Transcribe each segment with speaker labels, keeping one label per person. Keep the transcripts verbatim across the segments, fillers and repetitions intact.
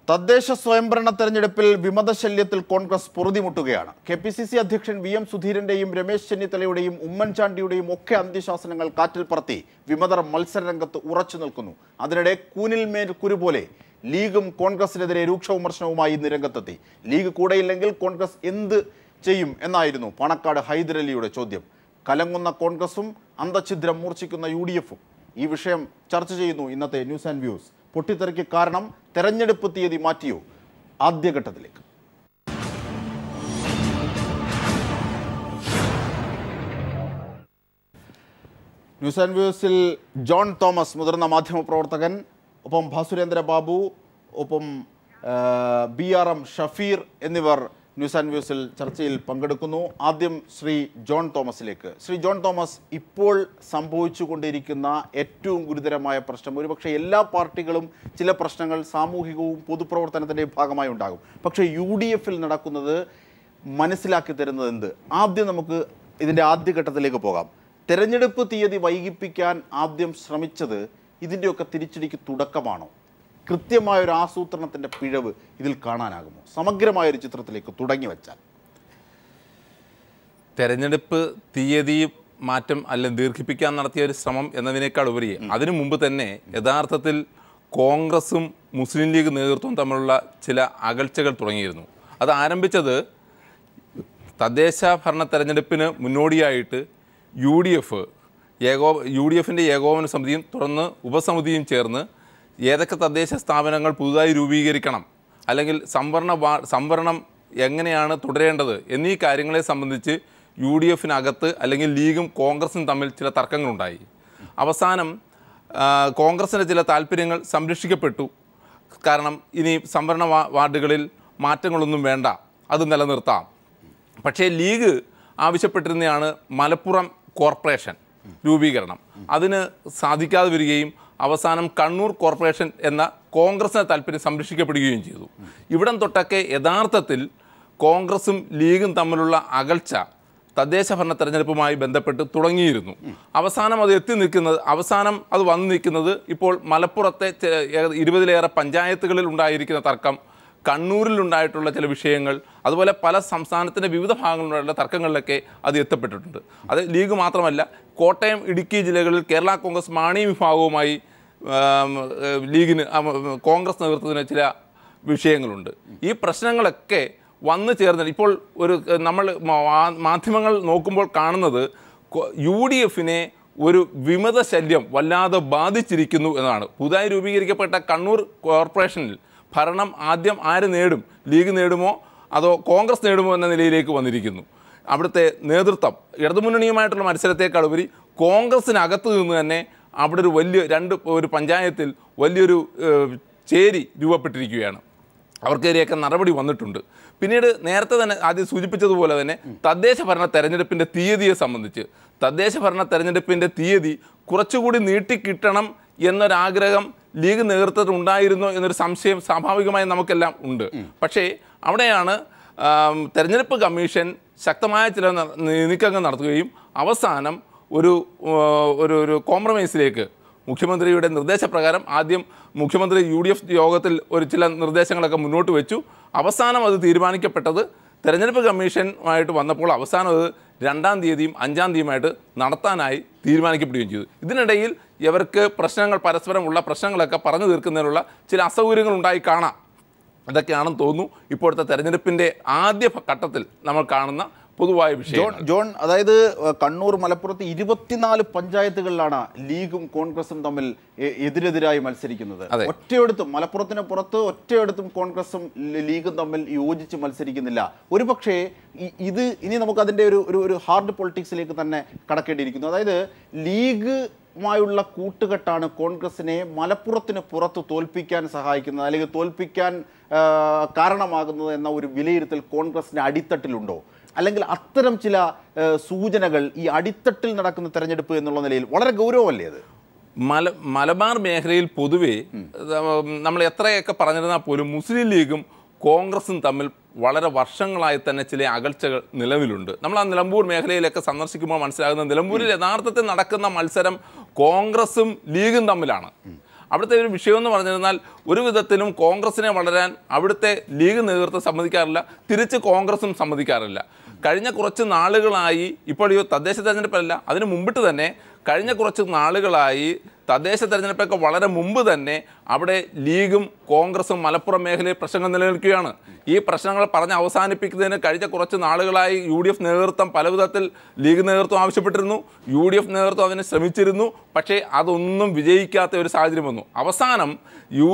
Speaker 1: തദ്ദേശ സ്വയംഭരണ തെരഞ്ഞെടുപ്പിൽ വിമതശല്യത്തിൽ കോൺഗ്രസ് പൊറുതിമുട്ടുകയാണ്. കെ പി സി സി അധ്യക്ഷൻ വി എം സുധീരന്റെയും രമേശ് ചെന്നിത്തലയുടെയും ഉമ്മൻചാണ്ടിയുടെയും ഒക്കെ അന്ത്യശാസനങ്ങൾ കാറ്റിൽ പറത്തി വിമതർ മത്സരരംഗത്ത് ഉറച്ചു നിൽക്കുന്നു. അതിനിടെ കൂനിൽമേൽ കുരു പോലെ ലീഗും കോൺഗ്രസിനെതിരെ രൂക്ഷ വിമർശനവുമായി ഇന്ന് രംഗത്തെത്തി. ലീഗ് കൂടെയില്ലെങ്കിൽ കോൺഗ്രസ് എന്ത് ചെയ്യും എന്നായിരുന്നു പാണക്കാട് ഹൈദരലിയുടെ ചോദ്യം. കലങ്ങുന്ന കോൺഗ്രസും അന്തഛിദ്രം മൂർച്ഛിക്കുന്ന യു ഡി എഫും ഈ വിഷയം ചർച്ച ചെയ്യുന്നു ഇന്നത്തെ ന്യൂസ് ആൻഡ് വ്യൂസ്. പൊട്ടിത്തെറിക്ക് കാരണം തെരഞ്ഞെടുപ്പ് തീയതി മാറ്റിയോ? ആദ്യഘട്ടത്തിലേക്ക് ന്യൂസ് ആൻഡ് വ്യൂസിൽ ജോൺ തോമസ്, മുതിർന്ന മാധ്യമപ്രവർത്തകൻ, ഒപ്പം ഭാസുരേന്ദ്ര ബാബു, ഒപ്പം ബി ആർ എം ഷഫീർ എന്നിവർ ന്യൂസ് ആൻഡ് വ്യൂസിൽ ചർച്ചയിൽ പങ്കെടുക്കുന്നു. ആദ്യം ശ്രീ ജോൺ തോമസിലേക്ക്. ശ്രീ ജോൺ തോമസ്, ഇപ്പോൾ സംഭവിച്ചു കൊണ്ടിരിക്കുന്ന ഏറ്റവും ഗുരുതരമായ പ്രശ്നം, ഒരുപക്ഷെ എല്ലാ പാർട്ടികളും ചില പ്രശ്നങ്ങൾ സാമൂഹികവും പൊതുപ്രവർത്തനത്തിൻ്റെ ഭാഗമായി ഉണ്ടാകും. പക്ഷേ യു ഡി എഫിൽ നടക്കുന്നത് മനസ്സിലാക്കി തരുന്നത് എന്ത്? ആദ്യം നമുക്ക് ഇതിൻ്റെ ആദ്യഘട്ടത്തിലേക്ക് പോകാം. തെരഞ്ഞെടുപ്പ് തീയതി വൈകിപ്പിക്കാൻ ആദ്യം ശ്രമിച്ചത് ഇതിൻ്റെയൊക്കെ തിരിച്ചടിക്ക് തുടക്കമാണോ? കൃത്യമായൊരു ആസൂത്രണത്തിൻ്റെ പിഴവ് ഇതിൽ കാണാനാകുമോ? സമഗ്രമായൊരു ചിത്രത്തിലേക്ക് തുടങ്ങി വച്ചാൽ.
Speaker 2: തെരഞ്ഞെടുപ്പ് തീയതി മാറ്റം അല്ലെങ്കിൽ ദീർഘിപ്പിക്കാൻ നടത്തിയ ഒരു ശ്രമം എന്നതിനേക്കാൾ ഉപരി അതിനു മുമ്പ് തന്നെ യഥാർത്ഥത്തിൽ കോൺഗ്രസും മുസ്ലിം ലീഗ് നേതൃത്വവും തമ്മിലുള്ള ചില അകൽച്ചകൾ തുടങ്ങിയിരുന്നു. അത് ആരംഭിച്ചത് തദ്ദേശ ഭരണ തെരഞ്ഞെടുപ്പിന് മുന്നോടിയായിട്ട് യു ഡി എഫ് ഏകോ യു ഡി എഫിൻ്റെ ഏകോപന സമിതിയും തുടർന്ന് ഉപസമിതിയും ചേർന്ന് ഏതൊക്കെ തദ്ദേശ സ്ഥാപനങ്ങൾ പുതുതായി രൂപീകരിക്കണം, അല്ലെങ്കിൽ സംവരണ വാ സംവരണം എങ്ങനെയാണ് തുടരേണ്ടത് എന്നീ കാര്യങ്ങളെ സംബന്ധിച്ച് യു ഡി എഫിനകത്ത് അല്ലെങ്കിൽ ലീഗും കോൺഗ്രസും തമ്മിൽ ചില തർക്കങ്ങളുണ്ടായി. അവസാനം കോൺഗ്രസിൻ്റെ ചില താല്പര്യങ്ങൾ സംരക്ഷിക്കപ്പെട്ടു. കാരണം ഇനി സംവരണ വാർഡുകളിൽ മാറ്റങ്ങളൊന്നും വേണ്ട, അത് നിലനിർത്താം. പക്ഷേ ലീഗ് ആവശ്യപ്പെട്ടിരുന്നതാണ് മലപ്പുറം കോർപ്പറേഷൻ രൂപീകരണം. അതിന് സാധിക്കാതെ വരികയും അവസാനം കണ്ണൂർ കോർപ്പറേഷൻ എന്ന കോൺഗ്രസിൻ്റെ താല്പര്യം സംരക്ഷിക്കപ്പെടുകയും ചെയ്തു. ഇവിടം തൊട്ടൊക്കെ യഥാർത്ഥത്തിൽ കോൺഗ്രസും ലീഗും തമ്മിലുള്ള അകൽച്ച തദ്ദേശ ഭരണ തെരഞ്ഞെടുപ്പുമായി ബന്ധപ്പെട്ട് തുടങ്ങിയിരുന്നു. അവസാനം അത് എത്തി നിൽക്കുന്നത് അവസാനം അത് വന്നു നിൽക്കുന്നത് ഇപ്പോൾ മലപ്പുറത്തെ ഇരുപതിലേറെ പഞ്ചായത്തുകളിൽ ഉണ്ടായിരിക്കുന്ന തർക്കം, കണ്ണൂരിലുണ്ടായിട്ടുള്ള ചില വിഷയങ്ങൾ, അതുപോലെ പല സംസ്ഥാനത്തിൻ്റെ വിവിധ ഭാഗങ്ങളിലുള്ള തർക്കങ്ങളിലൊക്കെ അത് എത്തപ്പെട്ടിട്ടുണ്ട്. അത് ലീഗ് മാത്രമല്ല, കോട്ടയം, ഇടുക്കി ജില്ലകളിൽ കേരള കോൺഗ്രസ് മാണി വിഭാഗവുമായി ലീഗിന് കോൺഗ്രസ് നേതൃത്വത്തിന് ചില വിഷയങ്ങളുണ്ട്. ഈ പ്രശ്നങ്ങളൊക്കെ വന്നു ചേർന്ന് ഇപ്പോൾ ഒരു നമ്മൾ മാധ്യമങ്ങൾ നോക്കുമ്പോൾ കാണുന്നത് യു ഡി എഫിനെ ഒരു വിമത ശല്യം വല്ലാതെ ബാധിച്ചിരിക്കുന്നു എന്നതാണ്. പുതുതായി രൂപീകരിക്കപ്പെട്ട കണ്ണൂർ കോർപ്പറേഷനിൽ ഭരണം ആദ്യം ആര് നേടും? ലീഗ് നേടുമോ അതോ കോൺഗ്രസ് നേടുമോ എന്ന നിലയിലേക്ക് വന്നിരിക്കുന്നു. അവിടുത്തെ നേതൃത്വം ഇടതുമുന്നണിയുമായിട്ടുള്ള മത്സരത്തേക്കാൾ ഉപരി കോൺഗ്രസിനകത്ത് നിന്ന് തന്നെ അവിടെ ഒരു വലിയ രണ്ട് ഒരു പഞ്ചായത്തിൽ വലിയൊരു ചേരി രൂപപ്പെട്ടിരിക്കുകയാണ്. അവർക്കെതിരെയൊക്കെ നടപടി വന്നിട്ടുണ്ട്. പിന്നീട് നേരത്തെ തന്നെ ആദ്യം സൂചിപ്പിച്ചതുപോലെ തന്നെ തദ്ദേശ ഭരണ തെരഞ്ഞെടുപ്പിൻ്റെ തീയതിയെ സംബന്ധിച്ച് തദ്ദേശ ഭരണ തെരഞ്ഞെടുപ്പിൻ്റെ തീയതി കുറച്ചുകൂടി നീട്ടിക്കിട്ടണം എന്നൊരാഗ്രഹം ലീഗ് നേതൃത്വത്തിൽ ഉണ്ടായിരുന്നോ എന്നൊരു സംശയം സ്വാഭാവികമായി നമുക്കെല്ലാം ഉണ്ട്. പക്ഷേ അവിടെയാണ് തെരഞ്ഞെടുപ്പ് കമ്മീഷൻ ശക്തമായ ചില നീക്കങ്ങൾ നടത്തുകയും അവസാനം ഒരു ഒരു ഒരു കോംപ്രമൈസിലേക്ക് മുഖ്യമന്ത്രിയുടെ നിർദ്ദേശപ്രകാരം ആദ്യം മുഖ്യമന്ത്രി യു ഡി എഫ് യോഗത്തിൽ ഒരു ചില നിർദ്ദേശങ്ങളൊക്കെ മുന്നോട്ട് വെച്ചു. അവസാനം അത് തീരുമാനിക്കപ്പെട്ടത് തെരഞ്ഞെടുപ്പ് കമ്മീഷനുമായിട്ട് വന്നപ്പോൾ അവസാനം അത് രണ്ടാം തീയതിയും അഞ്ചാം തീയതിയുമായിട്ട് നടത്താനായി തീരുമാനിക്കപ്പെടുകയും ചെയ്തു. ഇതിനിടയിൽ ഇവർക്ക് പ്രശ്നങ്ങൾ പരസ്പരമുള്ള പ്രശ്നങ്ങളൊക്കെ പറഞ്ഞു തീർക്കുന്നതിനുള്ള ചില അസൗകര്യങ്ങൾ ഉണ്ടായി കാണാം. അതൊക്കെയാണെന്ന് തോന്നുന്നു ഇപ്പോഴത്തെ തെരഞ്ഞെടുപ്പിൻ്റെ ആദ്യ ഘട്ടത്തിൽ നമ്മൾ കാണുന്ന പൊതുവായ വിഷയം.
Speaker 1: ജോൺ, അതായത് കണ്ണൂർ, മലപ്പുറത്ത് ഇരുപത്തിനാല് പഞ്ചായത്തുകളിലാണ് ലീഗും കോൺഗ്രസും തമ്മിൽ എതിരെതിരായി മത്സരിക്കുന്നത്. ഒറ്റയെടുത്തും മലപ്പുറത്തിന് പുറത്ത് ഒറ്റയെടുത്തും കോൺഗ്രസും ലീഗും തമ്മിൽ യോജിച്ച് മത്സരിക്കുന്നില്ല. ഒരു പക്ഷേ ഇത് ഇനി നമുക്ക് അതിൻ്റെ ഒരു ഒരു ഹാർഡ് പൊളിറ്റിക്സിലേക്ക് തന്നെ കടക്കേണ്ടിയിരിക്കുന്നു. അതായത് ലീഗ് മായുള്ള കൂട്ടുകെട്ടാണ് കോൺഗ്രസിനെ മലപ്പുറത്തിന് പുറത്ത് തോൽപ്പിക്കാൻ സഹായിക്കുന്നത്, അല്ലെങ്കിൽ തോൽപ്പിക്കാൻ കാരണമാകുന്നത് എന്ന ഒരു വിലയിരുത്തൽ കോൺഗ്രസിൻ്റെ അടിത്തട്ടിലുണ്ടോ? അല്ലെങ്കിൽ അത്തരം ചില സൂചനകൾ ഈ അടിത്തട്ടിൽ നടക്കുന്ന തെരഞ്ഞെടുപ്പ് എന്നുള്ള നിലയിൽ വളരെ ഗൗരവമല്ലേ അത്?
Speaker 2: മല മലബാർ മേഖലയിൽ പൊതുവേ നമ്മൾ എത്രയൊക്കെ പറഞ്ഞിരുന്നാൽ പോലും മുസ്ലിം ലീഗും കോൺഗ്രസും തമ്മിൽ വളരെ വർഷങ്ങളായി തന്നെ ചില അകൽച്ചകൾ നിലവിലുണ്ട്. നമ്മൾ ആ നിലമ്പൂർ മേഖലയിലൊക്കെ സന്ദർശിക്കുമ്പോൾ മനസ്സിലാകുന്നത് നിലമ്പൂരിൽ യഥാർത്ഥത്തിൽ നടക്കുന്ന മത്സരം കോൺഗ്രസും ലീഗും തമ്മിലാണ്. അവിടുത്തെ ഒരു വിഷയം എന്ന് പറഞ്ഞിരുന്നാൽ ഒരു വിധത്തിലും കോൺഗ്രസിനെ വളരാൻ അവിടുത്തെ ലീഗ് നേതൃത്വം സമ്മതിക്കാറില്ല, തിരിച്ച് കോൺഗ്രസും സമ്മതിക്കാറില്ല. കഴിഞ്ഞ കുറച്ച് നാളുകളായി, ഇപ്പോൾ ഈ തദ്ദേശ തെരഞ്ഞെടുപ്പല്ല, അതിന് മുമ്പിട്ട് തന്നെ കഴിഞ്ഞ കുറച്ച് നാളുകളായി തദ്ദേശ തെരഞ്ഞെടുപ്പൊക്കെ വളരെ മുമ്പ് തന്നെ അവിടെ ലീഗും കോൺഗ്രസും മലപ്പുറം മേഖലയിൽ പ്രശ്നങ്ങൾ നിലനിൽക്കുകയാണ്. ഈ പ്രശ്നങ്ങൾ പറഞ്ഞ് അവസാനിപ്പിക്കുന്നതിന് കഴിഞ്ഞ കുറച്ച് നാളുകളായി യു ഡി എഫ് നേതൃത്വം പലവിധത്തിൽ ലീഗ് നേതൃത്വം ആവശ്യപ്പെട്ടിരുന്നു, യു ഡി എഫ് നേതൃത്വം അതിന് ശ്രമിച്ചിരുന്നു. പക്ഷേ അതൊന്നും വിജയിക്കാത്ത ഒരു സാഹചര്യം വന്നു. അവസാനം യു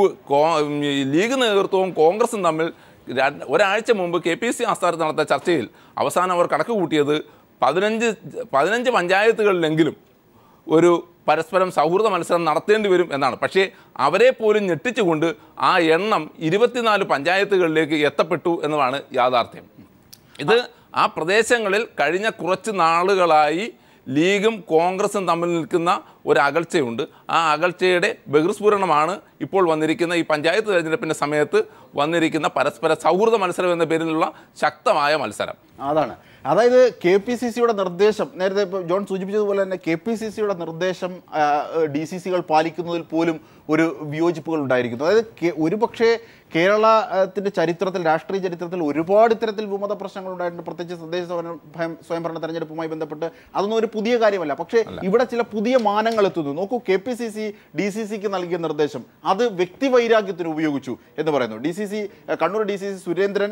Speaker 2: ലീഗ് നേതൃത്വവും കോൺഗ്രസും തമ്മിൽ ഒരാഴ്ച മുമ്പ് കെ പി സി ആസ്ഥാനത്ത് നടത്തിയ ചർച്ചയിൽ അവസാനം അവർ കണക്ക് കൂട്ടിയത് പതിനഞ്ച് പതിനഞ്ച് പഞ്ചായത്തുകളിലെങ്കിലും ഒരു പരസ്പരം സൗഹൃദ മത്സരം നടത്തേണ്ടി വരും എന്നാണ്. പക്ഷേ അവരെ പോലും ഞെട്ടിച്ചുകൊണ്ട് ആ എണ്ണം ഇരുപത്തിനാല് പഞ്ചായത്തുകളിലേക്ക് എത്തപ്പെട്ടു എന്നതാണ് യാഥാർത്ഥ്യം. ഇത് ആ പ്രദേശങ്ങളിൽ കഴിഞ്ഞ കുറച്ച് നാളുകളായി ലീഗും കോൺഗ്രസും തമ്മിൽ നിൽക്കുന്ന ഒരു അകൽച്ചയുണ്ട്. ആ അകൽച്ചയുടെ ബഹിർസ്ഫുരണമാണ് ഇപ്പോൾ വന്നിരിക്കുന്ന ഈ പഞ്ചായത്ത് തെരഞ്ഞെടുപ്പിൻ്റെ സമയത്ത് വന്നിരിക്കുന്ന പരസ്പര സൗഹൃദ മത്സരം എന്ന പേരിലുള്ള ശക്തമായ മത്സരം.
Speaker 1: അതാണ്, അതായത് കെ പി സി സിയുടെ നിർദ്ദേശം, നേരത്തെ ഇപ്പോൾ ജോൺ സൂചിപ്പിച്ചതുപോലെ തന്നെ കെ പി സി സിയുടെ നിർദ്ദേശം ഡി സി സികൾ പാലിക്കുന്നതിൽ പോലും ഒരു വിയോജിപ്പുകൾ ഉണ്ടായിരിക്കുന്നു. അതായത് ഒരു പക്ഷേ കേരളത്തിൻ്റെ ചരിത്രത്തിൽ, രാഷ്ട്രീയ ചരിത്രത്തിൽ ഒരുപാട് ഇത്തരത്തിൽ വിമത പ്രശ്നങ്ങൾ ഉണ്ടായിട്ടുണ്ട്, പ്രത്യേകിച്ച് തദ്ദേശ സ്വയംഭരണ തെരഞ്ഞെടുപ്പുമായി ബന്ധപ്പെട്ട്. അതൊന്നും ഒരു പുതിയ കാര്യമല്ല. പക്ഷേ ഇവിടെ ചില പുതിയ മാനങ്ങൾ എത്തുന്നു. നോക്കൂ, K P C C D C സിക്ക് നൽകിയ നിർദ്ദേശം അത് വ്യക്തിവൈരാഗ്യത്തിന് ഉപയോഗിച്ചു എന്ന് പറയുന്നു. D C C Kannur D C C Surendran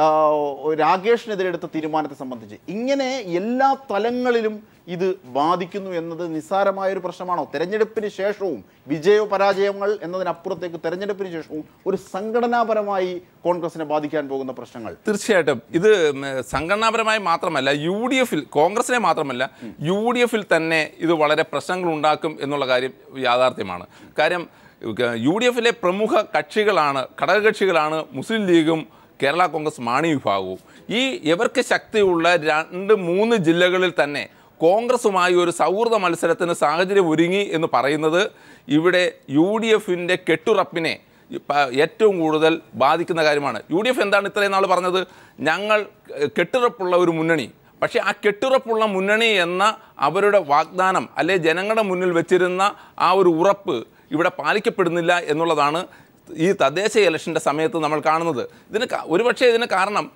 Speaker 1: രാകേഷിനെതിരെ എടുത്ത തീരുമാനത്തെ സംബന്ധിച്ച് ഇങ്ങനെ എല്ലാ തലങ്ങളിലും ഇത് ബാധിക്കുന്നു എന്നത് നിസ്സാരമായൊരു പ്രശ്നമാണോ? തെരഞ്ഞെടുപ്പിന് ശേഷവും വിജയ പരാജയങ്ങൾ എന്നതിനപ്പുറത്തേക്ക് തെരഞ്ഞെടുപ്പിന് ശേഷവും ഒരു സംഘടനാപരമായി കോൺഗ്രസിനെ ബാധിക്കാൻ പോകുന്ന പ്രശ്നങ്ങൾ
Speaker 2: തീർച്ചയായിട്ടും ഇത് സംഘടനാപരമായി മാത്രമല്ല, യു ഡി എഫിൽ കോൺഗ്രസിനെ മാത്രമല്ല യു ഡി എഫിൽ തന്നെ ഇത് വളരെ പ്രശ്നങ്ങൾ ഉണ്ടാക്കും എന്നുള്ള കാര്യം യാഥാർത്ഥ്യമാണ്. കാര്യം യു ഡി എഫിലെ പ്രമുഖ കക്ഷികളാണ്, ഘടകകക്ഷികളാണ് മുസ്ലിം ലീഗും കേരള കോൺഗ്രസ് മാണി വിഭാഗവും. ഈ ഇവർക്ക് ശക്തിയുള്ള രണ്ട് മൂന്ന് ജില്ലകളിൽ തന്നെ കോൺഗ്രസുമായി ഒരു സൗഹൃദ മത്സരത്തിന് സാഹചര്യം ഒരുങ്ങി എന്ന് പറയുന്നത് ഇവിടെ യു ഡി എഫിൻ്റെ കെട്ടുറപ്പിനെ ഏറ്റവും കൂടുതൽ ബാധിക്കുന്ന കാര്യമാണ്. യു ഡി എഫ് എന്താണ് ഇത്രയും നാൾ പറഞ്ഞത്? ഞങ്ങൾ കെട്ടുറപ്പുള്ള ഒരു മുന്നണി. പക്ഷേ ആ കെട്ടുറപ്പുള്ള മുന്നണി എന്ന അവരുടെ വാഗ്ദാനം, അല്ലെ ജനങ്ങളുടെ മുന്നിൽ വെച്ചിരുന്ന ആ ഒരു ഉറപ്പ് ഇവിടെ പാലിക്കപ്പെടുന്നില്ല എന്നുള്ളതാണ് ഈ തദ്ദേശ ഇലക്ഷൻ്റെ സമയത്ത് നമ്മൾ കാണുന്നത്. ഇതിന് ഒരുപക്ഷെ ഇതിന് കാരണം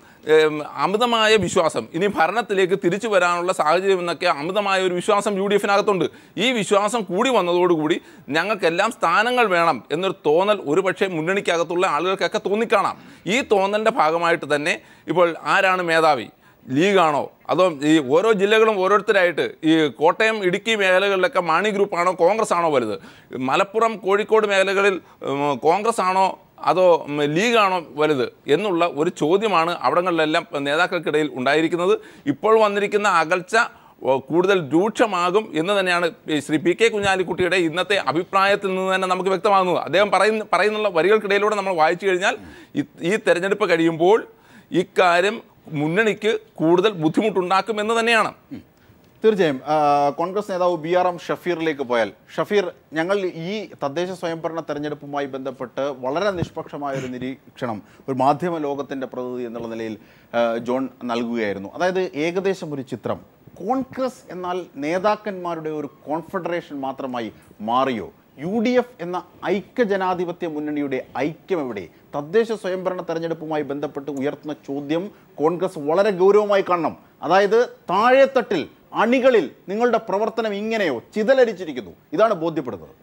Speaker 2: അമിതമായ വിശ്വാസം, ഇനി ഭരണത്തിലേക്ക് തിരിച്ചു വരാനുള്ള സാഹചര്യം എന്നൊക്കെ അമിതമായ ഒരു വിശ്വാസം യു ഡി എഫിനകത്തുണ്ട്. ഈ വിശ്വാസം കൂടി വന്നതോടുകൂടി ഞങ്ങൾക്കെല്ലാം സ്ഥാനങ്ങൾ വേണം എന്നൊരു തോന്നൽ ഒരുപക്ഷെ മുന്നണിക്കകത്തുള്ള ആളുകൾക്കൊക്കെ തോന്നിക്കാണാം. ഈ തോന്നലിൻ്റെ ഭാഗമായിട്ട് തന്നെ ഇപ്പോൾ ആരാണ് മേധാവി, ലീഗാണോ അതോ ഈ ഓരോ ജില്ലകളും ഓരോരുത്തരായിട്ട്, ഈ കോട്ടയം ഇടുക്കി മേഖലകളിലൊക്കെ മാണി ഗ്രൂപ്പാണോ കോൺഗ്രസ് ആണോ വലുത്, മലപ്പുറം കോഴിക്കോട് മേഖലകളിൽ കോൺഗ്രസ് ആണോ അതോ ലീഗാണോ വലുത് എന്നുള്ള ഒരു ചോദ്യമാണ് അവിടങ്ങളിലെല്ലാം നേതാക്കൾക്കിടയിൽ ഉണ്ടായിരിക്കുന്നത്. ഇപ്പോൾ വന്നിരിക്കുന്ന അകൽച്ച കൂടുതൽ രൂക്ഷമാകും എന്ന് തന്നെയാണ് ശ്രീ പി കെ കുഞ്ഞാലിക്കുട്ടിയുടെ ഇന്നത്തെ അഭിപ്രായത്തിൽ നിന്ന് തന്നെ നമുക്ക് വ്യക്തമാകുന്നത്. അദ്ദേഹം പറയുന്ന പറയുന്നുള്ള വരികൾക്കിടയിലൂടെ നമ്മൾ വായിച്ചു കഴിഞ്ഞാൽ ഈ തെരഞ്ഞെടുപ്പ് കഴിയുമ്പോൾ ഇക്കാര്യം മുന്നണിക്ക് കൂടുതൽ ബുദ്ധിമുട്ടുണ്ടാക്കുമെന്ന് തന്നെയാണ്.
Speaker 1: തീർച്ചയായും. കോൺഗ്രസ് നേതാവ് ബി ആർ എം ഷഫീറിലേക്ക് പോയാൽ, ഷഫീർ, ഞങ്ങൾ ഈ തദ്ദേശ സ്വയംഭരണ തെരഞ്ഞെടുപ്പുമായി ബന്ധപ്പെട്ട് വളരെ നിഷ്പക്ഷമായ ഒരു നിരീക്ഷണം ഒരു മാധ്യമ ലോകത്തിൻ്റെ പ്രതിനിധി എന്നുള്ള നിലയിൽ ജോൺ നൽകുകയായിരുന്നു. അതായത് ഏകദേശം ഒരു ചിത്രം, കോൺഗ്രസ് എന്നാൽ നേതാക്കന്മാരുടെ ഒരു കോൺഫെഡറേഷൻ മാത്രമായി മാറിയോ? യു ഡി എഫ് എന്ന ഐക്യജനാധിപത്യ മുന്നണിയുടെ ഐക്യം എവിടെ? തദ്ദേശ സ്വയംഭരണ തെരഞ്ഞെടുപ്പുമായി ബന്ധപ്പെട്ട് ഉയർത്തുന്ന ചോദ്യം കോൺഗ്രസ് വളരെ ഗൗരവമായി കാണണം. അതായത് താഴെത്തട്ടിൽ, അണികളിൽ നിങ്ങളുടെ പ്രവർത്തനം ഇങ്ങനെയോ ചിതലരിച്ചിരിക്കുന്നു, ഇതാണ് ബോധ്യപ്പെടുന്നത്.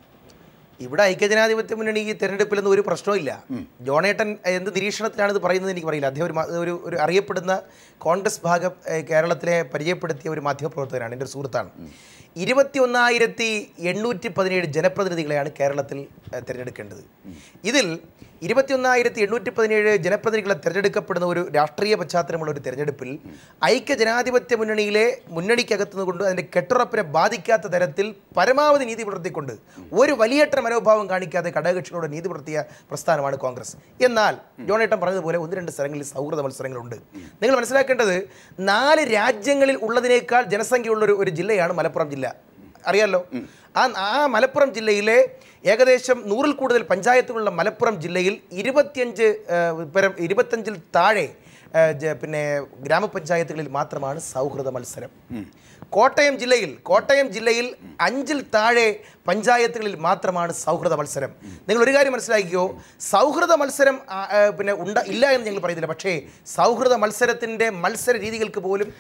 Speaker 3: ഇവിടെ ഐക്യജനാധിപത്യ മുന്നണി ഈ തെരഞ്ഞെടുപ്പിലൊന്നും ഒരു പ്രശ്നമില്ല. ജോണേട്ടൻ എന്ത് നിരീക്ഷണത്തിലാണ് ഇത് പറയുന്നത് എനിക്ക് പറയില്ല. അദ്ദേഹം ഒരു ഒരു അറിയപ്പെടുന്ന കോൺഗ്രസ് ഭാഗം കേരളത്തിലെ പരിചയപ്പെടുത്തിയ ഒരു മാധ്യമപ്രവർത്തകനാണ്, എൻ്റെ ഒരു സുഹൃത്താണ്. ഇരുപത്തി ഒന്നായിരത്തി എണ്ണൂറ്റി പതിനേഴ് ജനപ്രതിനിധികളെയാണ് കേരളത്തിൽ തിരഞ്ഞെടുക്കേണ്ടത്. ഇതിൽ ഇരുപത്തി ഒന്നായിരത്തി എണ്ണൂറ്റി പതിനേഴ് ജനപ്രതിനിധികളെ തിരഞ്ഞെടുക്കപ്പെടുന്ന ഒരു രാഷ്ട്രീയ പശ്ചാത്തലമുള്ള ഒരു തെരഞ്ഞെടുപ്പിൽ ഐക്യ ജനാധിപത്യ മുന്നണിയിലെ മുന്നണിക്കകത്തുനിന്നുകൊണ്ട് അതിൻ്റെ കെട്ടുറപ്പിനെ ബാധിക്കാത്ത തരത്തിൽ പരമാവധി നീതി പുലർത്തിക്കൊണ്ട് ഒരു വലിയേറ്റ മനോഭാവം കാണിക്കാതെ ഘടകകക്ഷികളോട് നീതി പുലർത്തിയ പ്രസ്ഥാനമാണ് കോൺഗ്രസ്. എന്നാൽ ജോണേട്ടൻ പറഞ്ഞതുപോലെ ഒന്ന് രണ്ട് സ്ഥലങ്ങളിൽ സൗഹൃദ മത്സരങ്ങളുണ്ട്. നിങ്ങൾ മനസ്സിലാക്കേണ്ടത്, നാല് രാജ്യങ്ങളിൽ ഉള്ളതിനേക്കാൾ ജനസംഖ്യയുള്ളൊരു ഒരു ജില്ലയാണ് മലപ്പുറം ജില്ല. അറിയാമല്ലോ, ആ ആ മലപ്പുറം ജില്ലയിലെ ഏകദേശം നൂറിൽ കൂടുതൽ പഞ്ചായത്തുകളുള്ള മലപ്പുറം ജില്ലയിൽ ഇരുപത്തിയഞ്ച് ഇരുപത്തഞ്ചിൽ താഴെ പിന്നെ ഗ്രാമപഞ്ചായത്തുകളിൽ മാത്രമാണ് സൗഹൃദ മത്സരം. കോട്ടയം ജില്ലയിൽ കോട്ടയം ജില്ലയിൽ അഞ്ചിൽ താഴെ പഞ്ചായത്തുകളിൽ മാത്രമാണ് സൗഹൃദ മത്സരം. നിങ്ങൾ ഒരു കാര്യം മനസ്സിലാക്കിയോ, സൗഹൃദ മത്സരം പിന്നെ ഉണ്ട ഇല്ല എന്ന് ഞങ്ങൾ പറയുന്നില്ല, പക്ഷേ സൗഹൃദ മത്സരത്തിന്റെ മത്സര രീതികൾക്ക് പോലും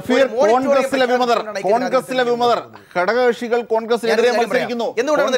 Speaker 1: കോൺഗ്രസിലെ വിമതർ ഘടകകക്ഷികൾ കോൺഗ്രസിനെതിരെ മത്സരിക്കുന്നു.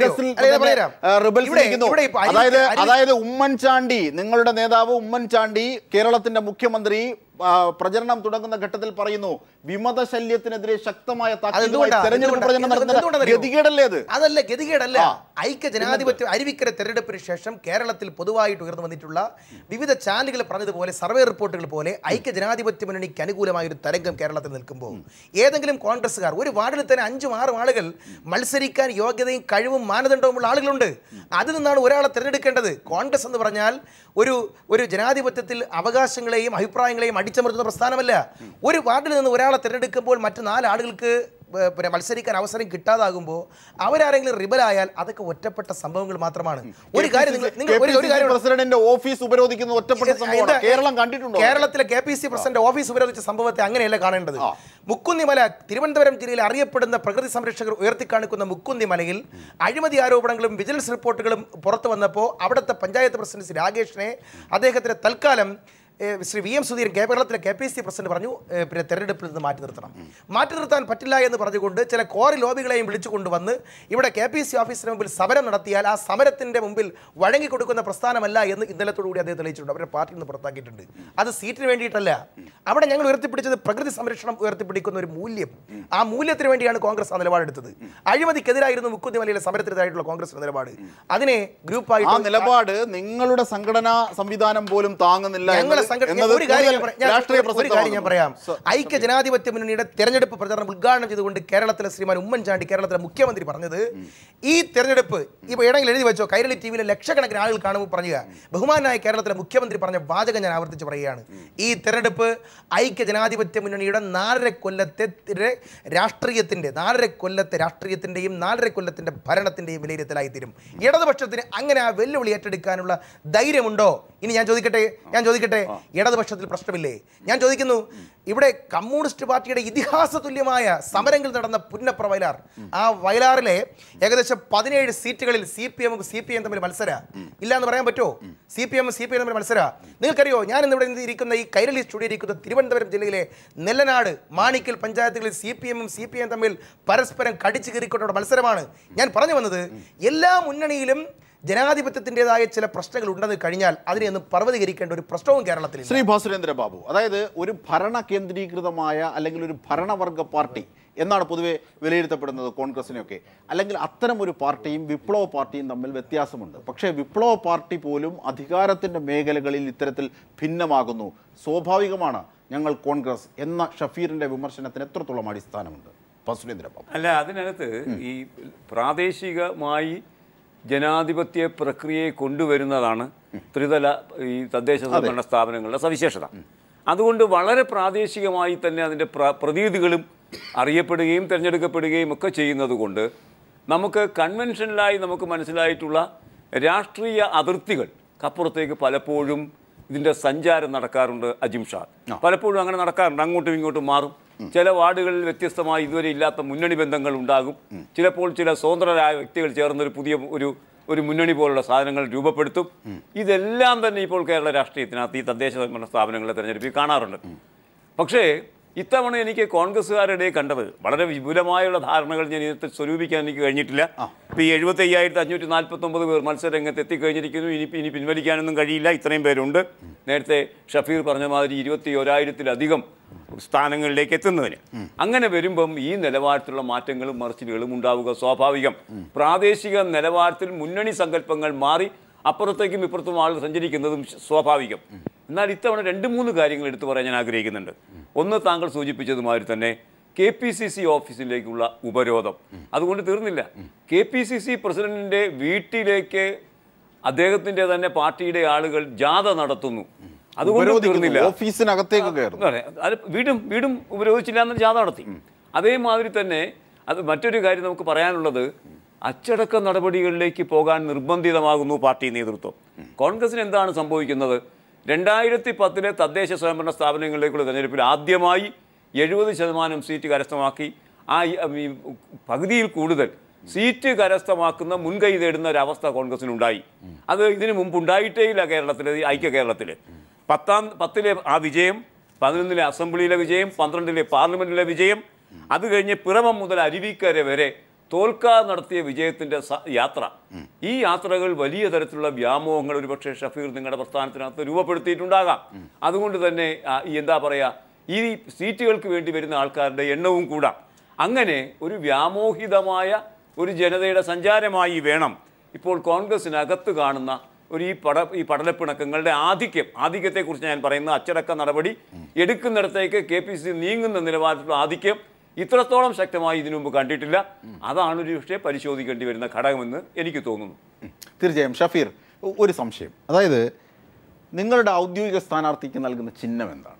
Speaker 1: അതായത് അതായത് ഉമ്മൻചാണ്ടി, നിങ്ങളുടെ നേതാവ് ഉമ്മൻചാണ്ടി, കേരളത്തിന്റെ മുഖ്യമന്ത്രി പ്രചരണം തുടങ്ങുന്ന ഘട്ടത്തിൽ പറയുന്നു വിമത ശല്യത്തിനെതിരെ ശക്തമായ തെരഞ്ഞെടുപ്പ് പ്രചരണം നടത്തുന്നത് ഗതികേടല്ലേ? അത്
Speaker 3: അതല്ല ഗതികേടല്ല. ഐക്യ ജനാധിപത്യ അരുവിക്കര തെരഞ്ഞെടുപ്പിന് ശേഷം കേരളത്തിൽ പൊതുവായിട്ട് ഉയർന്നു വന്നിട്ടുള്ള വിവിധ ചാനലുകൾ പറഞ്ഞതുപോലെ സർവേ റിപ്പോർട്ടുകൾ പോലെ ഐക്യ ജനാധിപത്യ മുന്നണിക്ക് അനുകൂലമായ ഒരു തരംഗം കേരളത്തിൽ നിൽക്കുമ്പോൾ ഏതെങ്കിലും കോൺഗ്രസ്സുകാർ ഒരു വാർഡിൽ തന്നെ അഞ്ചും ആറും ആളുകൾ മത്സരിക്കാൻ യോഗ്യതയും കഴിവും മാനദണ്ഡവുമുള്ള ആളുകളുണ്ട്. അതിൽ നിന്നാണ് ഒരാളെ തിരഞ്ഞെടുക്കേണ്ടത്. കോൺഗ്രസ് എന്ന് പറഞ്ഞാൽ ഒരു ഒരു ജനാധിപത്യത്തിൽ അവകാശങ്ങളെയും അഭിപ്രായങ്ങളെയും അടിച്ചമർത്തുന്ന പ്രസ്ഥാനമല്ല. ഒരു വാർഡിൽ നിന്ന് ഒരാളെ തിരഞ്ഞെടുക്കുമ്പോൾ മറ്റു നാല് ആളുകൾക്ക് പിന്നെ മത്സരിക്കാൻ അവസരം കിട്ടാതാകുമ്പോൾ അവരാരെങ്കിലും റിബലായാൽ അതൊക്കെ ഒറ്റപ്പെട്ട സംഭവങ്ങൾ മാത്രമാണ്. ഒരു കാര്യം
Speaker 1: പ്രസിഡന്റിന്റെ ഓഫീസ് ഉപരോധിക്കുന്ന ഒറ്റപ്പെട്ട സംഭവമാണ് കേരളം കണ്ടിട്ടുണ്ടോ?
Speaker 3: കേരളത്തിലെ K P C president office ഉപരോധിച്ച സംഭവത്തെ അങ്ങനെയല്ല കാണേണ്ടത്. മുക്കുന്നിമല തിരുവനന്തപുരം ജില്ലയിൽ അറിയപ്പെടുന്ന പ്രകൃതി സംരക്ഷകർ ഉയർത്തിക്കാണിക്കുന്ന മുക്കുന്നിമലയിൽ അഴിമതി ആരോപണങ്ങളും വിജിലൻസ് റിപ്പോർട്ടുകളും പുറത്തു വന്നപ്പോൾ അവിടുത്തെ പഞ്ചായത്ത് പ്രസിഡന്റ് ശ്രീ രാകേഷിനെ അദ്ദേഹത്തിന് തൽക്കാലം ശ്രീ വി എം സുധീരൻ കേരളത്തിലെ കെ പി സി പ്രസിഡന്റ് പറഞ്ഞു പിന്നെ തെരഞ്ഞെടുപ്പിൽ നിന്ന് മാറ്റി നിർത്തണം. മാറ്റി നിർത്താൻ പറ്റില്ല എന്ന് പറഞ്ഞുകൊണ്ട് ചില കോറി ലോബികളെയും വിളിച്ചു കൊണ്ടുവന്ന് ഇവിടെ കെ പി സി ഓഫീസിന് മുമ്പിൽ സമരം നടത്തിയാൽ ആ സമരത്തിന്റെ മുമ്പിൽ വഴങ്ങിക്കൊടുക്കുന്ന പ്രസ്ഥാനമല്ല എന്ന് ഇന്നലത്തോടുകൂടി അദ്ദേഹം തെളിയിച്ചിട്ടുണ്ട്. അവരുടെ പാർട്ടിയിൽ നിന്ന് പുറത്താക്കിയിട്ടുണ്ട്. അത് സീറ്റിന് വേണ്ടിയിട്ടല്ല. അവിടെ ഞങ്ങൾ ഉയർത്തിപ്പിടിച്ചത് പ്രകൃതി സംരക്ഷണം ഉയർത്തിപ്പിടിക്കുന്ന ഒരു മൂല്യം. ആ മൂല്യത്തിന് വേണ്ടിയാണ് കോൺഗ്രസ് ആ നിലപാടെടുത്തത്. അഴിമതിക്കെതിരായിരുന്നു മുക്കുന്നിമലയിലെ സമരത്തിനെതിരായിട്ടുള്ള കോൺഗ്രസിന്റെ നിലപാട്. അതിനെ ഗ്രൂപ്പായിട്ട്
Speaker 1: നിലപാട് നിങ്ങളുടെ സംഘടനാ സംവിധാനം പോലും താങ്ങുന്നില്ല.
Speaker 3: ഒരു കാര്യം ഞാൻ പറയാം. ഐക്യ ജനാധിപത്യ മുന്നണിയുടെ തെരഞ്ഞെടുപ്പ് പ്രചാരണം ഉദ്ഘാടനം ചെയ്തുകൊണ്ട് കേരളത്തിലെ ശ്രീമാൻ ഉമ്മൻചാണ്ടി, കേരളത്തിലെ മുഖ്യമന്ത്രി പറഞ്ഞത് ഈ തെരഞ്ഞെടുപ്പ് ഇപ്പൊ ഏടെങ്കിലും എഴുതി വെച്ചോ, കൈരളി ടി വിയിലെ ലക്ഷക്കണക്കിന് ആളുകൾ കാണുമ്പോൾ പറഞ്ഞുക, ബഹുമാനായ കേരളത്തിലെ മുഖ്യമന്ത്രി പറഞ്ഞ വാചകം ഞാൻ ആവർത്തിച്ച് പറയുകയാണ്. ഈ തെരഞ്ഞെടുപ്പ് ഐക്യ ജനാധിപത്യ മുന്നണിയുടെ നാലര കൊല്ലത്തെ രാഷ്ട്രീയത്തിന്റെ നാലര കൊല്ലത്തെ രാഷ്ട്രീയത്തിന്റെയും നാലര കൊല്ലത്തിന്റെ ഭരണത്തിന്റെയും വിലയിരുത്തലായി തീരും. ഇടതുപക്ഷത്തിന് അങ്ങനെ ആ വെല്ലുവിളി ഏറ്റെടുക്കാനുള്ള ധൈര്യമുണ്ടോ? ഇനി ഞാൻ ചോദിക്കട്ടെ ഞാൻ ചോദിക്കട്ടെ ഇടതുപക്ഷത്തിൽ പ്രശ്നമില്ലേ? ഞാൻ ചോദിക്കുന്നു, ഇവിടെ കമ്മ്യൂണിസ്റ്റ് പാർട്ടിയുടെ ഇതിഹാസ തുല്യമായ സമരങ്ങൾ നടന്ന പുന്നപ്ര വയലാർ, ആ വയലാറിലെ ഏകദേശം പതിനേഴ് സീറ്റുകളിൽ സി പി എമ്മും സി പി എം തമ്മിൽ മത്സര ഇല്ല എന്ന് പറയാൻ പറ്റുമോ? സി പി എമ്മും സി പി എം തമ്മിൽ മത്സര. നിങ്ങൾക്കറിയോ, ഞാൻ ഇന്നിവിടെ ഇരിക്കുന്ന ഈ കൈരളി സ്റ്റുഡിയോ ഇരിക്കുന്ന തിരുവനന്തപുരം ജില്ലയിലെ നെല്ലനാട്, മാണിക്കൽ പഞ്ചായത്തുകളിൽ സി പി എമ്മും സി പി എം തമ്മിൽ പരസ്പരം കടിച്ചു കീറിക്കൊണ്ടുള്ള മത്സരമാണ്. ഞാൻ പറഞ്ഞു വന്നത്, എല്ലാ മുന്നണിയിലും ജനാധിപത്യത്തിൻ്റെതായ ചില പ്രശ്നങ്ങൾ ഉണ്ടെന്ന് കഴിഞ്ഞാൽ അതിനെ ഒന്ന് പർവ്വതീകരിക്കേണ്ട ഒരു പ്രശ്നവും കേരളത്തിൽ.
Speaker 1: ശ്രീ ഭാസുരേന്ദ്ര ബാബു, അതായത് ഒരു ഭരണ കേന്ദ്രീകൃതമായ അല്ലെങ്കിൽ ഒരു ഭരണവർഗ പാർട്ടി എന്നാണ് പൊതുവെ വിലയിരുത്തപ്പെടുന്നത് കോൺഗ്രസിനെയൊക്കെ. അല്ലെങ്കിൽ അത്തരം ഒരു പാർട്ടിയും വിപ്ലവ പാർട്ടിയും തമ്മിൽ വ്യത്യാസമുണ്ട്. പക്ഷേ വിപ്ലവ പാർട്ടി പോലും അധികാരത്തിൻ്റെ മേഖലകളിൽ ഇത്തരത്തിൽ ഭിന്നമാകുന്നു. സ്വാഭാവികമാണ് ഞങ്ങൾ കോൺഗ്രസ് എന്ന ഷഫീറിൻ്റെ വിമർശനത്തിന് എത്രത്തോളം അടിസ്ഥാനമുണ്ട് ഭാസുരേന്ദ്ര ബാബു?
Speaker 4: അല്ല, അതിനകത്ത് ഈ പ്രാദേശികമായി ജനാധിപത്യ പ്രക്രിയയെ കൊണ്ടുവരുന്നതാണ് ത്രിതല ഈ തദ്ദേശ സ്വയംഭരണ സ്ഥാപനങ്ങളുടെ സവിശേഷത. അതുകൊണ്ട് വളരെ പ്രാദേശികമായി തന്നെ അതിൻ്റെ പ്ര പ്രതീതികളും അറിയപ്പെടുകയും തിരഞ്ഞെടുക്കപ്പെടുകയും ഒക്കെ ചെയ്യുന്നത് കൊണ്ട് നമുക്ക് കൺവെൻഷനിലായി നമുക്ക് മനസ്സിലായിട്ടുള്ള രാഷ്ട്രീയ അതിർത്തികൾക്കപ്പുറത്തേക്ക് പലപ്പോഴും ഇതിൻ്റെ സഞ്ചാരം നടക്കാറുണ്ട്. അജിം ഷാ പലപ്പോഴും അങ്ങനെ നടക്കാറുണ്ട്. അങ്ങോട്ടും ഇങ്ങോട്ടും മാറും. ചില വാർഡുകളിൽ വ്യത്യസ്തമായി ഇതുവരെ ഇല്ലാത്ത മുന്നണി ബന്ധങ്ങൾ ഉണ്ടാകും. ചിലപ്പോൾ ചില സ്വതന്ത്രരായ വ്യക്തികൾ ചേർന്നൊരു പുതിയ ഒരു ഒരു മുന്നണി പോലുള്ള സാധനങ്ങൾ രൂപപ്പെടുത്തും. ഇതെല്ലാം തന്നെ ഇപ്പോൾ കേരള രാഷ്ട്രീയത്തിനകത്ത് ഈ തദ്ദേശ സ്വയംഭരണ സ്ഥാപനങ്ങളെ തെരഞ്ഞെടുപ്പിൽ കാണാറുണ്ട്. പക്ഷേ ഇത്തവണ എനിക്ക് കോൺഗ്രസ്സുകാരുടെ കണ്ടത് വളരെ വിപുലമായുള്ള ധാരണകൾ ഞാൻ ഇതിനകത്ത് സ്വരൂപിക്കാൻ എനിക്ക് കഴിഞ്ഞിട്ടില്ല. ഇപ്പോൾ ഈ എഴുപത്തി അയ്യായിരത്തി അഞ്ഞൂറ്റി നാൽപ്പത്തൊമ്പത് പേർ മത്സരരംഗത്ത് എത്തിക്കഴിഞ്ഞിരിക്കുന്നു. ഇനി ഇനി പിൻവലിക്കാനൊന്നും കഴിയില്ല. ഇത്രയും പേരുണ്ട്. നേരത്തെ ഷഫീർ പറഞ്ഞ മാതിരി ഇരുപത്തി ഒരായിരത്തിലധികം സ്ഥാനങ്ങളിലേക്ക് എത്തുന്നതിന്. അങ്ങനെ വരുമ്പം ഈ നിലവാരത്തിലുള്ള മാറ്റങ്ങളും മറിച്ചിലുകളും ഉണ്ടാവുക സ്വാഭാവികം. പ്രാദേശിക നിലവാരത്തിൽ മുന്നണി സങ്കല്പങ്ങൾ മാറി അപ്പുറത്തേക്കും ഇപ്പുറത്തും ആളുകൾ സഞ്ചരിക്കുന്നതും സ്വാഭാവികം. എന്നാൽ ഇത്തവണ രണ്ട് മൂന്ന് കാര്യങ്ങൾ എടുത്തു പറയാൻ ഞാൻ ആഗ്രഹിക്കുന്നുണ്ട്. ഒന്ന്, താങ്കൾ സൂചിപ്പിച്ചതുമാതിരി തന്നെ കെ പി സി സി ഓഫീസിലേക്കുള്ള ഉപരോധം. അതുകൊണ്ട് തീർന്നില്ല. കെ പി സി സി പ്രസിഡന്റിൻ്റെ വീട്ടിലേക്ക് അദ്ദേഹത്തിൻ്റെ തന്നെ പാർട്ടിയുടെ ആളുകൾ ജാഥ നടത്തുന്നു. അതുകൊണ്ട് തീർന്നില്ല.
Speaker 1: ഓഫീസിനകത്തേക്ക്
Speaker 4: അത് വീടും വീടും ഉപരോധിച്ചില്ല എന്ന് ജാഥ നടത്തി. അതേമാതിരി തന്നെ അത് മറ്റൊരു കാര്യം നമുക്ക് പറയാനുള്ളത്, അച്ചടക്ക നടപടികളിലേക്ക് പോകാൻ നിർബന്ധിതമാകുന്നു പാർട്ടി നേതൃത്വം. കോൺഗ്രസിന് എന്താണ് സംഭവിക്കുന്നത്? രണ്ടായിരത്തി പത്തിലെ തദ്ദേശ സ്വയംഭരണ സ്ഥാപനങ്ങളിലേക്കുള്ള തെരഞ്ഞെടുപ്പിൽ ആദ്യമായി എഴുപത് ശതമാനം സീറ്റ് കരസ്ഥമാക്കി ആ പകുതിയിൽ കൂടുതൽ സീറ്റ് കരസ്ഥമാക്കുന്ന മുൻകൈ തേടുന്ന ഒരവസ്ഥ കോൺഗ്രസിനുണ്ടായി. അത് ഇതിനു മുമ്പ് ഉണ്ടായിട്ടേയില്ല കേരളത്തിൽ, ഐക്യ കേരളത്തിൽ. പത്താം പത്തിലെ ആ വിജയം, പതിനൊന്നിലെ അസംബ്ലിയിലെ വിജയം, പന്ത്രണ്ടിലെ പാർലമെൻറ്റിലെ വിജയം, അത് കഴിഞ്ഞ് പിറവം മുതൽ അരുവിക്കര വരെ തോൽക്കാതെ നടത്തിയ വിജയത്തിൻ്റെ യാത്ര. ഈ യാത്രകൾ വലിയ തരത്തിലുള്ള വ്യാമോഹങ്ങൾ ഒരുപക്ഷെ ഷഫീർ നിങ്ങളുടെ പ്രസ്ഥാനത്തിനകത്ത് രൂപപ്പെടുത്തിയിട്ടുണ്ടാകാം. അതുകൊണ്ട് തന്നെ എന്താ പറയുക, ഈ സീറ്റുകൾക്ക് വേണ്ടി വരുന്ന ആൾക്കാരുടെ എണ്ണവും കൂടാം. അങ്ങനെ ഒരു വ്യാമോഹിതമായ ഒരു ജനതയുടെ സഞ്ചാരമായി വേണം ഇപ്പോൾ കോൺഗ്രസിനകത്ത് കാണുന്ന ഒരു ഈ പട ഈ പടലപ്പിണക്കങ്ങളുടെ ആധിക്യം ആധിക്യത്തെക്കുറിച്ച് ഞാൻ പറയുന്ന അച്ചടക്ക നടപടി എടുക്കുന്നിടത്തേക്ക് കെ പി സി നീങ്ങുന്ന നിലവാരത്തിലുള്ള ആധിക്യം ഇത്രത്തോളം ശക്തമായി ഇതിനു മുമ്പ് കണ്ടിട്ടില്ല. അതാണ് ഒരു പക്ഷേ പരിശോധിക്കേണ്ടി വരുന്ന ഘടകമെന്ന് എനിക്ക് തോന്നുന്നു.
Speaker 1: തീർച്ചയായും. ഷഫീർ, ഒരു സംശയം, അതായത് നിങ്ങളുടെ ഔദ്യോഗിക സ്ഥാനാർത്ഥിക്ക് നൽകുന്ന ചിഹ്നം എന്താണ്?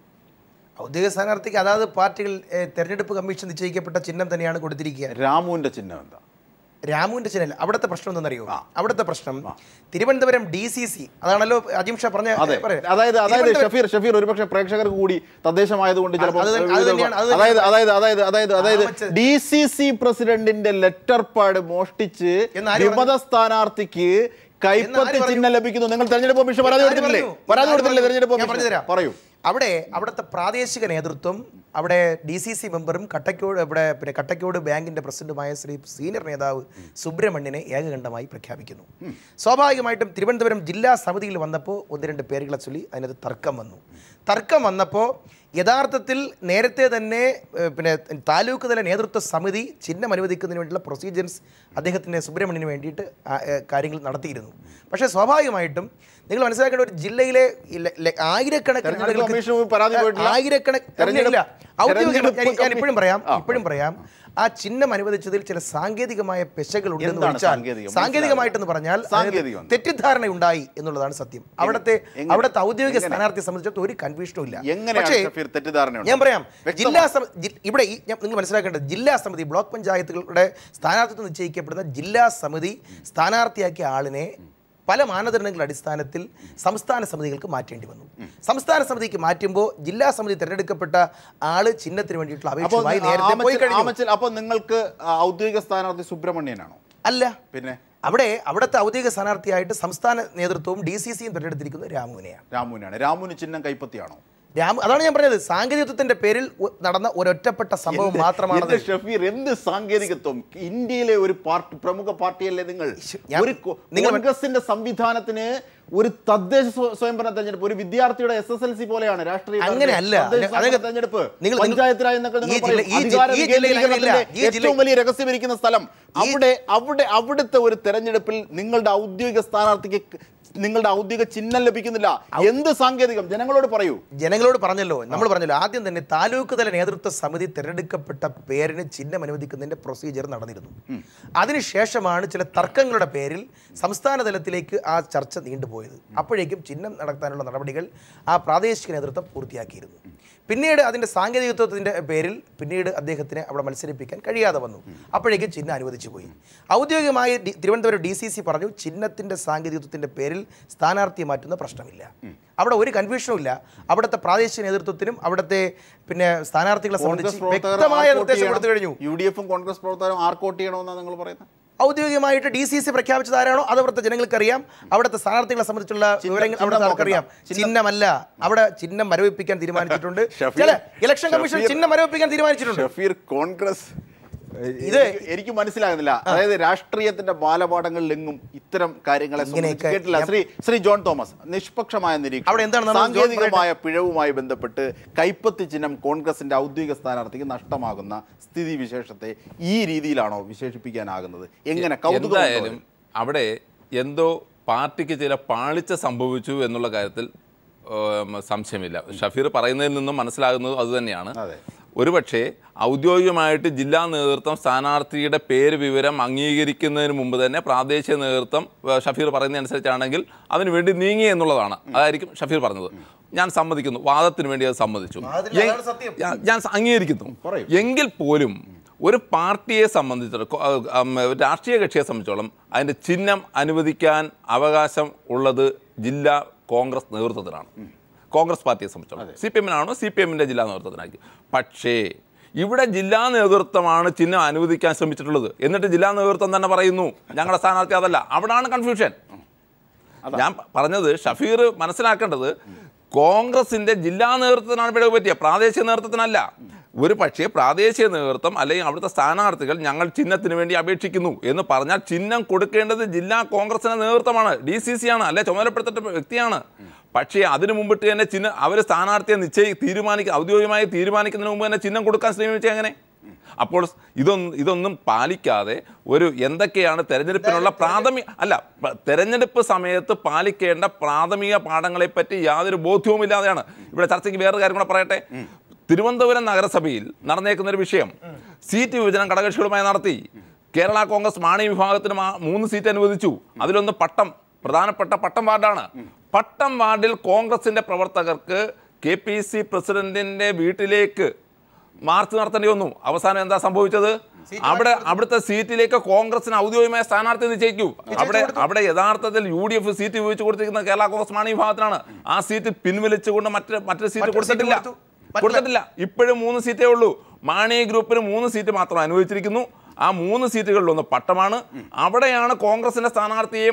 Speaker 3: ഔദ്യോഗിക സ്ഥാനാർത്ഥിക്ക് അതായത് പാർട്ടികൾ തെരഞ്ഞെടുപ്പ് കമ്മീഷൻ നിശ്ചയിക്കപ്പെട്ട ചിഹ്നം തന്നെയാണ് കൊടുത്തിരിക്കുക.
Speaker 1: രാമുവിന്റെ ചിഹ്നം എന്താ?
Speaker 3: രാമുവിന്റെ ചിഹ്നം അവിടുത്തെ പ്രശ്നം എന്തെന്നറിയോ? അവിടുത്തെ പ്രശ്നം തിരുവനന്തപുരം ഡി സി സി, അതാണല്ലോ അജിം ഷാ പറഞ്ഞ.
Speaker 1: അതായത് അതായത് ഷഫീർ ഷഫീർ ഒരുപക്ഷെ പ്രേക്ഷകർക്ക് കൂടി തദ്ദേശമായതുകൊണ്ട് ചിലപ്പോൾ അതായത് അതായത് അതായത് അതായത് അതായത് ഡി സി സി പ്രസിഡന്റിന്റെ ലെറ്റർ പാഡ് മോഷ്ടിച്ച് വിമത സ്ഥാനാർത്ഥിക്ക് കൈപ്പത്തി ചിഹ്നം ലഭിക്കുന്നു. നിങ്ങൾ തെരഞ്ഞെടുപ്പ് കമ്മീഷൻ പരാതി കൊടുത്തിട്ടില്ലേ? പരാതി കൊടുത്തിട്ടില്ലേ തെരഞ്ഞെടുപ്പ് കമ്മീഷൻ? പറയൂ.
Speaker 3: അവിടെ അവിടുത്തെ പ്രാദേശിക നേതൃത്വം, അവിടെ ഡി സി സി മെമ്പറും കട്ടക്കോട് ഇവിടെ പിന്നെ കട്ടക്കോട് ബാങ്കിൻ്റെ പ്രസിഡന്റുമായ ശ്രീ സീനിയർ നേതാവ് സുബ്രഹ്മണ്യനെ ഏകകണ്ഠമായി പ്രഖ്യാപിക്കുന്നു. സ്വാഭാവികമായിട്ടും തിരുവനന്തപുരം ജില്ലാ സമിതിയിൽ വന്നപ്പോൾ ഒന്ന് രണ്ട് പേരുകളെ ചൊല്ലി അതിനകത്ത് തർക്കം വന്നു. തർക്കം വന്നപ്പോൾ യഥാർത്ഥത്തിൽ നേരത്തെ തന്നെ പിന്നെ താലൂക്ക് തല നേതൃത്വ സമിതി ചിഹ്നം അനുവദിക്കുന്നതിന് വേണ്ടിയുള്ള പ്രൊസീജിയേഴ്സ് അദ്ദേഹത്തിൻ്റെ സുബ്രഹ്മണ്യന് വേണ്ടിയിട്ട് കാര്യങ്ങൾ നടത്തിയിരുന്നു. പക്ഷേ സ്വാഭാവികമായിട്ടും നിങ്ങൾ മനസ്സിലാക്കേണ്ട ഒരു ജില്ലയിലെ ആയിരക്കണക്കിന് ആളുകൾക്ക് ആയിരക്കണക്കിന് ഞാൻ ഇപ്പോഴും പറയാം ഇപ്പോഴും പറയാം ആ ചിഹ്നം അനുവദിച്ചതിൽ ചില സാങ്കേതികമായ പെശകളുണ്ടെന്ന് വെച്ചാൽ, സാങ്കേതികമായിട്ടെന്ന് പറഞ്ഞാൽ തെറ്റിദ്ധാരണ ഉണ്ടായി എന്നുള്ളതാണ് സത്യം. അവിടുത്തെ അവിടുത്തെ ഔദ്യോഗിക സ്ഥാനാർത്ഥിയെ സംബന്ധിച്ചിടത്തോളം ഒരു കൺഫ്യൂഷനും ഇല്ല. പക്ഷേ ഞാൻ പറയാം, ജില്ലാ ഇവിടെ നിങ്ങൾ മനസ്സിലാക്കേണ്ടത് ജില്ലാ സമിതി ബ്ലോക്ക് പഞ്ചായത്തുകളുടെ സ്ഥാനാർത്ഥിത്വം നിശ്ചയിക്കപ്പെടുന്ന ജില്ലാ സമിതി സ്ഥാനാർത്ഥിയാക്കിയ ആളിനെ പല മാനദണ്ഡങ്ങളുടെ അടിസ്ഥാനത്തിൽ സംസ്ഥാന സമിതികൾക്ക് മാറ്റേണ്ടി വന്നു. സംസ്ഥാന സമിതിക്ക് മാറ്റുമ്പോൾ ജില്ലാ സമിതി തിരഞ്ഞെടുക്കപ്പെട്ട ആള് ചിഹ്നത്തിന് വേണ്ടിയിട്ടുള്ള അപേക്ഷയുമായി നേരത്തെ പോയി കഴിഞ്ഞു.
Speaker 1: അപ്പോൾ നിങ്ങൾക്ക് ഔദ്യോഗിക സ്ഥാനാർത്ഥി സുബ്രഹ്മണ്യനാണോ?
Speaker 3: അല്ല,
Speaker 1: പിന്നെ
Speaker 3: അവിടെ അവിടുത്തെ ഔദ്യോഗിക സ്ഥാനാർത്ഥിയായിട്ട് സംസ്ഥാന നേതൃത്വവും ഡി സി സിയും തിരഞ്ഞെടുത്തിരിക്കുന്നത് രാമുവിനെയാണ്.
Speaker 1: രാമുവിനാണ്. രാമുവിന് ചിഹ്നം കൈപ്പത്തിയാണോ?
Speaker 3: രാമ അതാണ് ഞാൻ പറഞ്ഞത്, സാങ്കേതികത്വത്തിന്റെ പേരിൽ നടന്ന ഒരൊറ്റപ്പെട്ട സംഭവം മാത്രമാണ്.
Speaker 1: ഷഫീർ, എന്ത് സാങ്കേതികത്വം? ഇന്ത്യയിലെ ഒരു പാർട്ടി, പ്രമുഖ പാർട്ടിയല്ലേ നിങ്ങൾ? ഒരു കോൺഗ്രസിന്റെ സംവിധാനത്തിന് ഒരു തദ്ദേശ സ്വയംഭരണ തെരഞ്ഞെടുപ്പ് ഒരു വിദ്യാർത്ഥിയുടെ എസ് എസ് എൽ സി പോലെയാണ് രാഷ്ട്രീയ
Speaker 3: അങ്ങനെയല്ല
Speaker 1: തെരഞ്ഞെടുപ്പ്. പഞ്ചായത്തിലായി ഏറ്റവും വലിയ രഹസ്യമിരിക്കുന്ന സ്ഥലം അവിടെ അവിടെ അവിടുത്തെ ഒരു തെരഞ്ഞെടുപ്പിൽ നിങ്ങളുടെ ഔദ്യോഗിക സ്ഥാനാർത്ഥിക്ക് നിങ്ങളുടെ ഔദ്യോഗിക ചിഹ്നം ലഭിക്കുന്നില്ല. എന്ത് സാങ്കേതികം? ജനങ്ങളോട് പറയൂ.
Speaker 3: ജനങ്ങളോട് പറഞ്ഞല്ലോ, നമ്മൾ പറഞ്ഞല്ലോ, ആദ്യം തന്നെ താലൂക്ക് തല നേതൃത്വ സമിതി തിരഞ്ഞെടുക്കപ്പെട്ട പേരിന് ചിഹ്നം അനുവദിക്കുന്നതിന്റെ പ്രൊസീജിയർ നടന്നിരുന്നു. അതിനുശേഷമാണ് ചില തർക്കങ്ങളുടെ പേരിൽ സംസ്ഥാന തലത്തിലേക്ക് ആ ചർച്ച നീണ്ടുപോയത്. അപ്പോഴേക്കും ചിഹ്നം നടത്താനുള്ള നടപടികൾ ആ പ്രാദേശിക നേതൃത്വം പൂർത്തിയാക്കിയിരുന്നു. പിന്നീട് അതിൻ്റെ സാങ്കേതികത്വത്തിൻ്റെ പേരിൽ പിന്നീട് അദ്ദേഹത്തിനെ അവിടെ മത്സരിപ്പിക്കാൻ കഴിയാതെ വന്നു. അപ്പോഴേക്കും ചിഹ്നം അനുവദിച്ചു പോയി. ഔദ്യോഗികമായി തിരുവനന്തപുരം ഡി സി സി പറഞ്ഞു ചിഹ്നത്തിൻ്റെ സാങ്കേതികത്വത്തിൻ്റെ പേരിൽ സ്ഥാനാർത്ഥിയെ മാറ്റുന്ന പ്രശ്നമില്ല. അവിടെ ഒരു കൺഫ്യൂഷനും ഇല്ല. അവിടുത്തെ പ്രാദേശിക നേതൃത്വത്തിനും അവിടുത്തെ പിന്നെ സ്ഥാനാർത്ഥികളെ സംബന്ധിച്ച് വ്യക്തമായ നിർദ്ദേശം കൊടുത്തു കഴിഞ്ഞു.
Speaker 1: യു ഡി എഫും കോൺഗ്രസ് പ്രവർത്തകരും ആർക്കോട്ട് ചെയ്യണമെന്നാണ് നിങ്ങൾ പറയുന്നത്?
Speaker 3: ഔദ്യോഗികമായിട്ട് ഡി സി സി പ്രഖ്യാപിച്ചത് ആരാണോ അത് അവിടുത്തെ ജനങ്ങൾക്കറിയാം. അവിടുത്തെ സ്ഥാനാർത്ഥികളെ സംബന്ധിച്ചുള്ള വിവരങ്ങൾ അവിടെ ആർക്കറിയാം. ചിഹ്നമല്ല, അവിടെ ചിഹ്നം മരവിപ്പിക്കാൻ തീരുമാനിച്ചിട്ടുണ്ട്. ചില ഇലക്ഷൻ കമ്മീഷൻ ചിഹ്നം മരവിപ്പിക്കാൻ തീരുമാനിച്ചിട്ടുണ്ട്.
Speaker 1: ഷഫീർ, കോൺഗ്രസ് ഇത് എനിക്ക് മനസ്സിലാകുന്നില്ല. അതായത് രാഷ്ട്രീയത്തിന്റെ ബാലപാഠങ്ങളിലെങ്ങും ഇത്തരം കാര്യങ്ങളെ കേട്ടില്ല. ശ്രീ ശ്രീ ജോൺ തോമസ്, നിഷ്പക്ഷമായ നിരീക്ഷണം, സാങ്കേതികമായ പിഴവുമായി ബന്ധപ്പെട്ട് കൈപ്പത്തി ചിഹ്നം കോൺഗ്രസിന്റെ ഔദ്യോഗിക സ്ഥാനാർത്ഥിക്ക് നഷ്ടമാകുന്ന സ്ഥിതി വിശേഷത്തെ ഈ രീതിയിലാണോ വിശേഷിപ്പിക്കാനാകുന്നത്? എങ്ങനെ? കൗതുകം.
Speaker 2: അവിടെ എന്തോ പാർട്ടിക്ക് ചില പാളിച്ച സംഭവിച്ചു എന്നുള്ള കാര്യത്തിൽ സംശയമില്ല. ഷഫീർ പറയുന്നതിൽ നിന്നും മനസ്സിലാകുന്നത് അതുതന്നെയാണ്. ഒരുപക്ഷെ ഔദ്യോഗികമായിട്ട് ജില്ലാ നേതൃത്വം സ്ഥാനാർത്ഥിയുടെ പേര് വിവരം അംഗീകരിക്കുന്നതിന് മുമ്പ് തന്നെ പ്രാദേശിക നേതൃത്വം ഷഫീർ പറയുന്നതനുസരിച്ചാണെങ്കിൽ അതിനുവേണ്ടി നീങ്ങി എന്നുള്ളതാണ്. അതായിരിക്കും ഷഫീർ പറഞ്ഞത്. ഞാൻ സമ്മതിക്കുന്നു, വാദത്തിന് വേണ്ടി അത് സമ്മതിച്ചു, ഞാൻ അംഗീകരിക്കുന്നു. എങ്കിൽ പോലും ഒരു പാർട്ടിയെ സംബന്ധിച്ചിടത്തോളം, രാഷ്ട്രീയ കക്ഷിയെ സംബന്ധിച്ചോളം അതിൻ്റെ ചിഹ്നം അനുവദിക്കാൻ അവകാശം ഉള്ളത് ജില്ലാ കോൺഗ്രസ് നേതൃത്വത്തിനാണ്, കോൺഗ്രസ് പാർട്ടിയെ സംബന്ധിച്ചോളം. സി പി എമ്മിനാണോ സി പി എമ്മിൻ്റെ ജില്ലാ നേതൃത്വത്തിനായിരിക്കും. പക്ഷേ ഇവിടെ ജില്ലാ നേതൃത്വമാണ് ചിഹ്നം അനുവദിക്കാൻ ശ്രമിച്ചിട്ടുള്ളത്. എന്നിട്ട് ജില്ലാ നേതൃത്വം തന്നെ പറയുന്നു ഞങ്ങളുടെ സ്ഥാനാർത്ഥി അതല്ല. അവിടാണ് കൺഫ്യൂഷൻ. ഞാൻ പറഞ്ഞത് ഷഫീർ മനസ്സിലാക്കേണ്ടത് കോൺഗ്രസിൻ്റെ ജില്ലാ നേതൃത്വത്തിനാണ് പിഴവ് പറ്റിയത്, പ്രാദേശിക നേതൃത്വത്തിനല്ല. ഒരു പക്ഷേ പ്രാദേശിക നേതൃത്വം അല്ലെങ്കിൽ അവിടുത്തെ സ്ഥാനാർത്ഥികൾ ഞങ്ങൾ ചിഹ്നത്തിന് വേണ്ടി അപേക്ഷിക്കുന്നു എന്ന് പറഞ്ഞാൽ ചിഹ്നം കൊടുക്കേണ്ടത് ജില്ലാ കോൺഗ്രസിൻ്റെ നേതൃത്വമാണ്, ഡി സി സി ആണ്, അല്ലെ ചുമതലപ്പെടുത്തേണ്ട വ്യക്തിയാണ്. പക്ഷേ അതിനു മുമ്പിട്ട് തന്നെ ചിഹ്നം അവർ സ്ഥാനാർത്ഥിയെ നിശ്ചയി തീരുമാനിക്കുക ഔദ്യോഗികമായി തീരുമാനിക്കുന്നതിന് മുമ്പ് തന്നെ ചിഹ്നം കൊടുക്കാൻ ശ്രമിച്ചത് എങ്ങനെ? അപ്പോൾ ഇതൊന്നും ഇതൊന്നും പാലിക്കാതെ ഒരു എന്തൊക്കെയാണ് തെരഞ്ഞെടുപ്പിനുള്ള പ്രാഥമിക അല്ല തെരഞ്ഞെടുപ്പ് സമയത്ത് പാലിക്കേണ്ട പ്രാഥമിക പാഠങ്ങളെപ്പറ്റി യാതൊരു ബോധ്യവുമില്ലാതെയാണ് ഇവിടെ ചർച്ചയ്ക്ക് വേറൊരു കാര്യം കൂടെ പറയട്ടെ. തിരുവനന്തപുരം നഗരസഭയിൽ നടന്നേക്കുന്ന ഒരു വിഷയം സീറ്റ് വിഭജനം ഘടകകക്ഷികളുമായി നടത്തി. കേരള കോൺഗ്രസ് മാണി വിഭാഗത്തിന് മൂന്ന് സീറ്റ് അനുവദിച്ചു. അതിലൊന്ന് പട്ടം, പ്രധാനപ്പെട്ട പട്ടം വാർഡാണ്. പട്ടം വാർഡിൽ കോൺഗ്രസിന്റെ പ്രവർത്തകർക്ക് കെ പി സി പ്രസിഡന്റിന്റെ വീട്ടിലേക്ക് മാർച്ച് നടത്തേണ്ടി വന്നു. അവസാനം എന്താ സംഭവിച്ചത്? അവിടെ അവിടുത്തെ സീറ്റിലേക്ക് കോൺഗ്രസിന് ഔദ്യോഗികമായ സ്ഥാനാർത്ഥി നിശ്ചയിക്കൂ. അവിടെ അവിടെ യഥാർത്ഥത്തിൽ യു ഡി എഫ് സീറ്റ് ഉപയോഗിച്ച് കൊടുത്തിരിക്കുന്ന കേരള കോൺഗ്രസ് മാണി വിഭാഗത്തിനാണ്. ആ സീറ്റ് പിൻവലിച്ചുകൊണ്ട് മറ്റൊരു മറ്റൊരു സീറ്റ് കൊടുത്തിട്ടില്ല കൊടുത്തിട്ടില്ല ഇപ്പോഴും മൂന്ന് സീറ്റേ ഉള്ളൂ. മാണി ഗ്രൂപ്പിന് മൂന്ന് സീറ്റ് മാത്രം അനുവദിച്ചിരിക്കുന്നു. ആ മൂന്ന് സീറ്റുകളിലൊന്ന് പട്ടമാണ്. അവിടെയാണ് കോൺഗ്രസിന്റെ സ്ഥാനാർത്ഥിയെ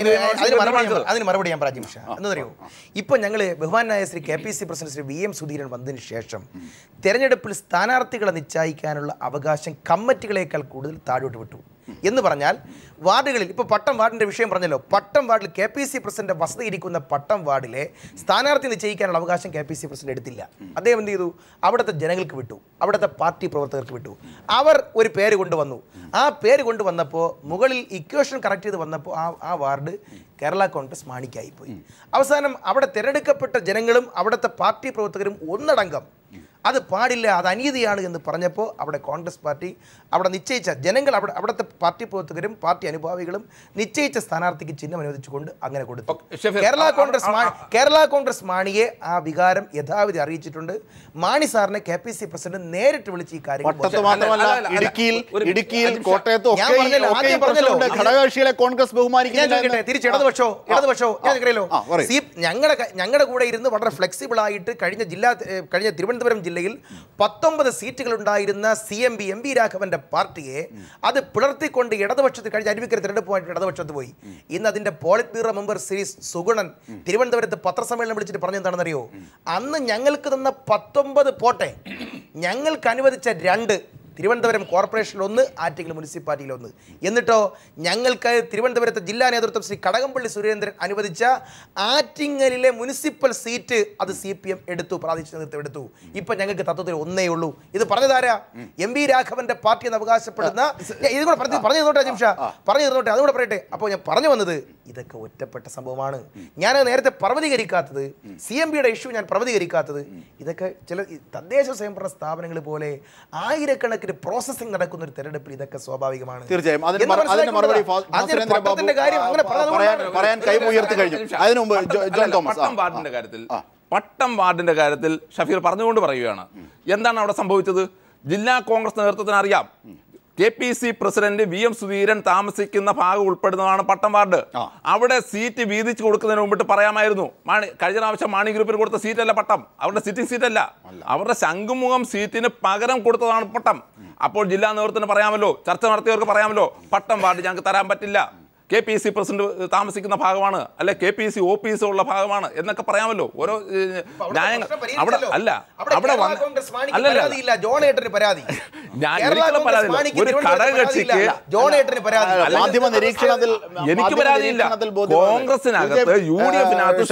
Speaker 3: അതിന് മറുപടി ഞാൻ പറഞ്ഞു. എന്നറിയോ, ഇപ്പൊ ഞങ്ങള് ബഹുമാനായ Shri K P C president Shri V M Sudheeran വന്നതിന് ശേഷം തെരഞ്ഞെടുപ്പിൽ സ്ഥാനാർത്ഥികളെ നിശ്ചയിക്കാനുള്ള അവകാശം കമ്മിറ്റികളേക്കാൾ കൂടുതൽ താഴോട്ട് വിട്ടു. എന്ന് പറഞ്ഞാൽ വാർഡുകളിൽ ഇപ്പോൾ പട്ടം വാർഡിൻ്റെ വിഷയം പറഞ്ഞല്ലോ, പട്ടം വാർഡിൽ കെ പി സി പ്രസിഡന്റ് വസതി ഇരിക്കുന്ന പട്ടം വാർഡിലെ സ്ഥാനാർത്ഥി നിശ്ചയിക്കാനുള്ള അവകാശം കെ പി സി പ്രസിഡന്റ് എടുത്തില്ല. അദ്ദേഹം എന്ത് ചെയ്തു? അവിടുത്തെ ജനങ്ങൾക്ക് വിട്ടു, അവിടുത്തെ പാർട്ടി പ്രവർത്തകർക്ക് വിട്ടു. അവർ ഒരു പേര് കൊണ്ടുവന്നു. ആ പേര് കൊണ്ടുവന്നപ്പോൾ മുകളിൽ ഇക്വേഷൻ കറക്റ്റ് ചെയ്ത് വന്നപ്പോൾ ആ ആ വാർഡ് കേരള കോൺഗ്രസ് മാണിക്കായിപ്പോയി. അവസാനം അവിടെ തിരഞ്ഞെടുക്കപ്പെട്ട ജനങ്ങളും അവിടുത്തെ പാർട്ടി പ്രവർത്തകരും ഒന്നടങ്കം അത് പാടില്ല, അത് അനീതിയാണ് എന്ന് പറഞ്ഞപ്പോൾ അവിടെ കോൺഗ്രസ് പാർട്ടി അവിടെ നിശ്ചയിച്ച ജനങ്ങൾ അവിടെ അവിടുത്തെ പാർട്ടി പ്രവർത്തകരും പാർട്ടി അനുഭാവികളും നിശ്ചയിച്ച സ്ഥാനാർത്ഥിക്ക് ചിഹ്നം അനുവദിച്ചുകൊണ്ട് അങ്ങനെ കൊടുത്തു. കേരള കോൺഗ്രസ് കേരള കോൺഗ്രസ് മാണിയെ ആ വികാരം യഥാവിധി അറിയിച്ചിട്ടുണ്ട്. മാണി സാറിനെ കെ പി സി പ്രസിഡന്റ് നേരിട്ട് വിളിച്ച് ഈ കാര്യം തിരിച്ച് ഇടതുപക്ഷോ ഇടതുപക്ഷോ ഞങ്ങറിയല്ലോ ഞങ്ങളുടെ ഞങ്ങളുടെ കൂടെ ഇരുന്ന് വളരെ ഫ്ലെക്സിബിൾ ആയിട്ട് കഴിഞ്ഞ ജില്ലാ കഴിഞ്ഞ തിരുവനന്തപുരം ജില്ലയിൽ പത്തൊമ്പത് സീറ്റുകൾ ഉണ്ടായിരുന്ന C M B M B രാഘവന്റെ പാർട്ടിയെ അത് പിളർത്തിക്കൊണ്ട് ഇടതുപക്ഷത്ത് കഴിഞ്ഞ അരുവിക്കര തിരഞ്ഞെടുപ്പുമായിട്ട് ഇടതുപക്ഷത്ത് പോയി. ഇന്ന് അതിന്റെ polit bureau member Shri Sugunan തിരുവനന്തപുരത്ത് പത്രസമ്മേളനം വിളിച്ചിട്ട് പറഞ്ഞ എന്താണെന്നറിയോ? അന്ന് ഞങ്ങൾക്ക് തന്ന പത്തൊമ്പത് പോട്ടെ, ഞങ്ങൾക്ക് അനുവദിച്ച രണ്ട്, തിരുവനന്തപുരം കോർപ്പറേഷനിൽ ഒന്ന്, ആറ്റിങ്ങൽ മുനിസിപ്പാലിറ്റിയിൽ ഒന്ന്. എന്നിട്ടോ ഞങ്ങൾക്ക് തിരുവനന്തപുരത്തെ ജില്ലാ നേതൃത്വം ശ്രീ കടകംപള്ളി സുരേന്ദ്രൻ അനുവദിച്ച ആറ്റിങ്ങലിലെ മുനിസിപ്പൽ സീറ്റ് അത് സി പി എം എടുത്തു, പ്രാദേശിക നേതൃത്വം എടുത്തു. ഇപ്പൊ ഞങ്ങൾക്ക് തത്വത്തിൽ ഒന്നേ ഉള്ളൂ. ഇത് പറഞ്ഞതാരാ? എം വി രാഘവന്റെ പാർട്ടി എന്ന് അവകാശപ്പെടുന്ന. ഇതുകൂടെ പറഞ്ഞു പറഞ്ഞു തന്നോട്ടെ ജിംഷ, പറഞ്ഞു തന്നോട്ടെ, അതുകൂടെ പറയട്ടെ. അപ്പോൾ ഞാൻ പറഞ്ഞു വന്നത് ഇതൊക്കെ ഒറ്റപ്പെട്ട സംഭവമാണ്. ഞാൻ നേരത്തെ പർവ്വതീകരിക്കാത്തത്, സി എം ബിയുടെ ഇഷ്യൂ ഞാൻ പർവ്വതീകരിക്കാത്തത്, ഇതൊക്കെ ചില തദ്ദേശ സ്വയംഭരണ സ്ഥാപനങ്ങൾ പോലെ ആയിരക്കണക്കിന് പ്രോസസിംഗ് നടക്കുന്ന ഒരു തെരഞ്ഞെടുപ്പിൽ ഇതൊക്കെ സ്വാഭാവികമാണ്.
Speaker 1: തീർച്ചയായും
Speaker 2: പട്ടം വാർഡിന്റെ കാര്യത്തിൽ ഷഫീർ പറഞ്ഞുകൊണ്ട് പറയുകയാണ്. എന്താണ് അവിടെ സംഭവിച്ചത്? ജില്ലാ കോൺഗ്രസ് നേതൃത്വത്തിന് അറിയാം, K P C president V M Sudheeran താമസിക്കുന്ന ഭാഗം ഉൾപ്പെടുന്നതാണ് പട്ടം വാർഡ്. അവിടെ സീറ്റ് വീതിച്ചു കൊടുക്കുന്നതിന് മുമ്പിട്ട് പറയാമായിരുന്നു. മാണി കഴിഞ്ഞ പ്രാവശ്യം മാണി ഗ്രൂപ്പിന് കൊടുത്ത സീറ്റല്ല പട്ടം, അവരുടെ സിറ്റിംഗ് സീറ്റല്ല, അവരുടെ ശംഖുമുഖം സീറ്റിന് പകരം കൊടുത്തതാണ് പട്ടം. അപ്പോൾ ജില്ലാ നേതൃത്വത്തിന് പറയാമല്ലോ, ചർച്ച നടത്തിയവർക്ക് പറയാമല്ലോ, പട്ടം വാർഡ് ഞങ്ങൾക്ക് തരാൻ പറ്റില്ല, കെ പി സി പ്രസിഡന്റ് താമസിക്കുന്ന ഭാഗമാണ്, അല്ലെ കെ പി സി ഓഫീസ് ഉള്ള ഭാഗമാണ് എന്നൊക്കെ പറയാമല്ലോ. ഓരോ ന്യായങ്ങൾ അവിടെ അല്ല അവിടെ അല്ലല്ല ഒരു ഘടകകക്ഷിക്ക്
Speaker 1: മാധ്യമ നിരീക്ഷണത്തിൽ
Speaker 2: എനിക്ക് പരാതിയില്ല. കോൺഗ്രസിനകത്ത് യു ഡി എഫിനകത്ത്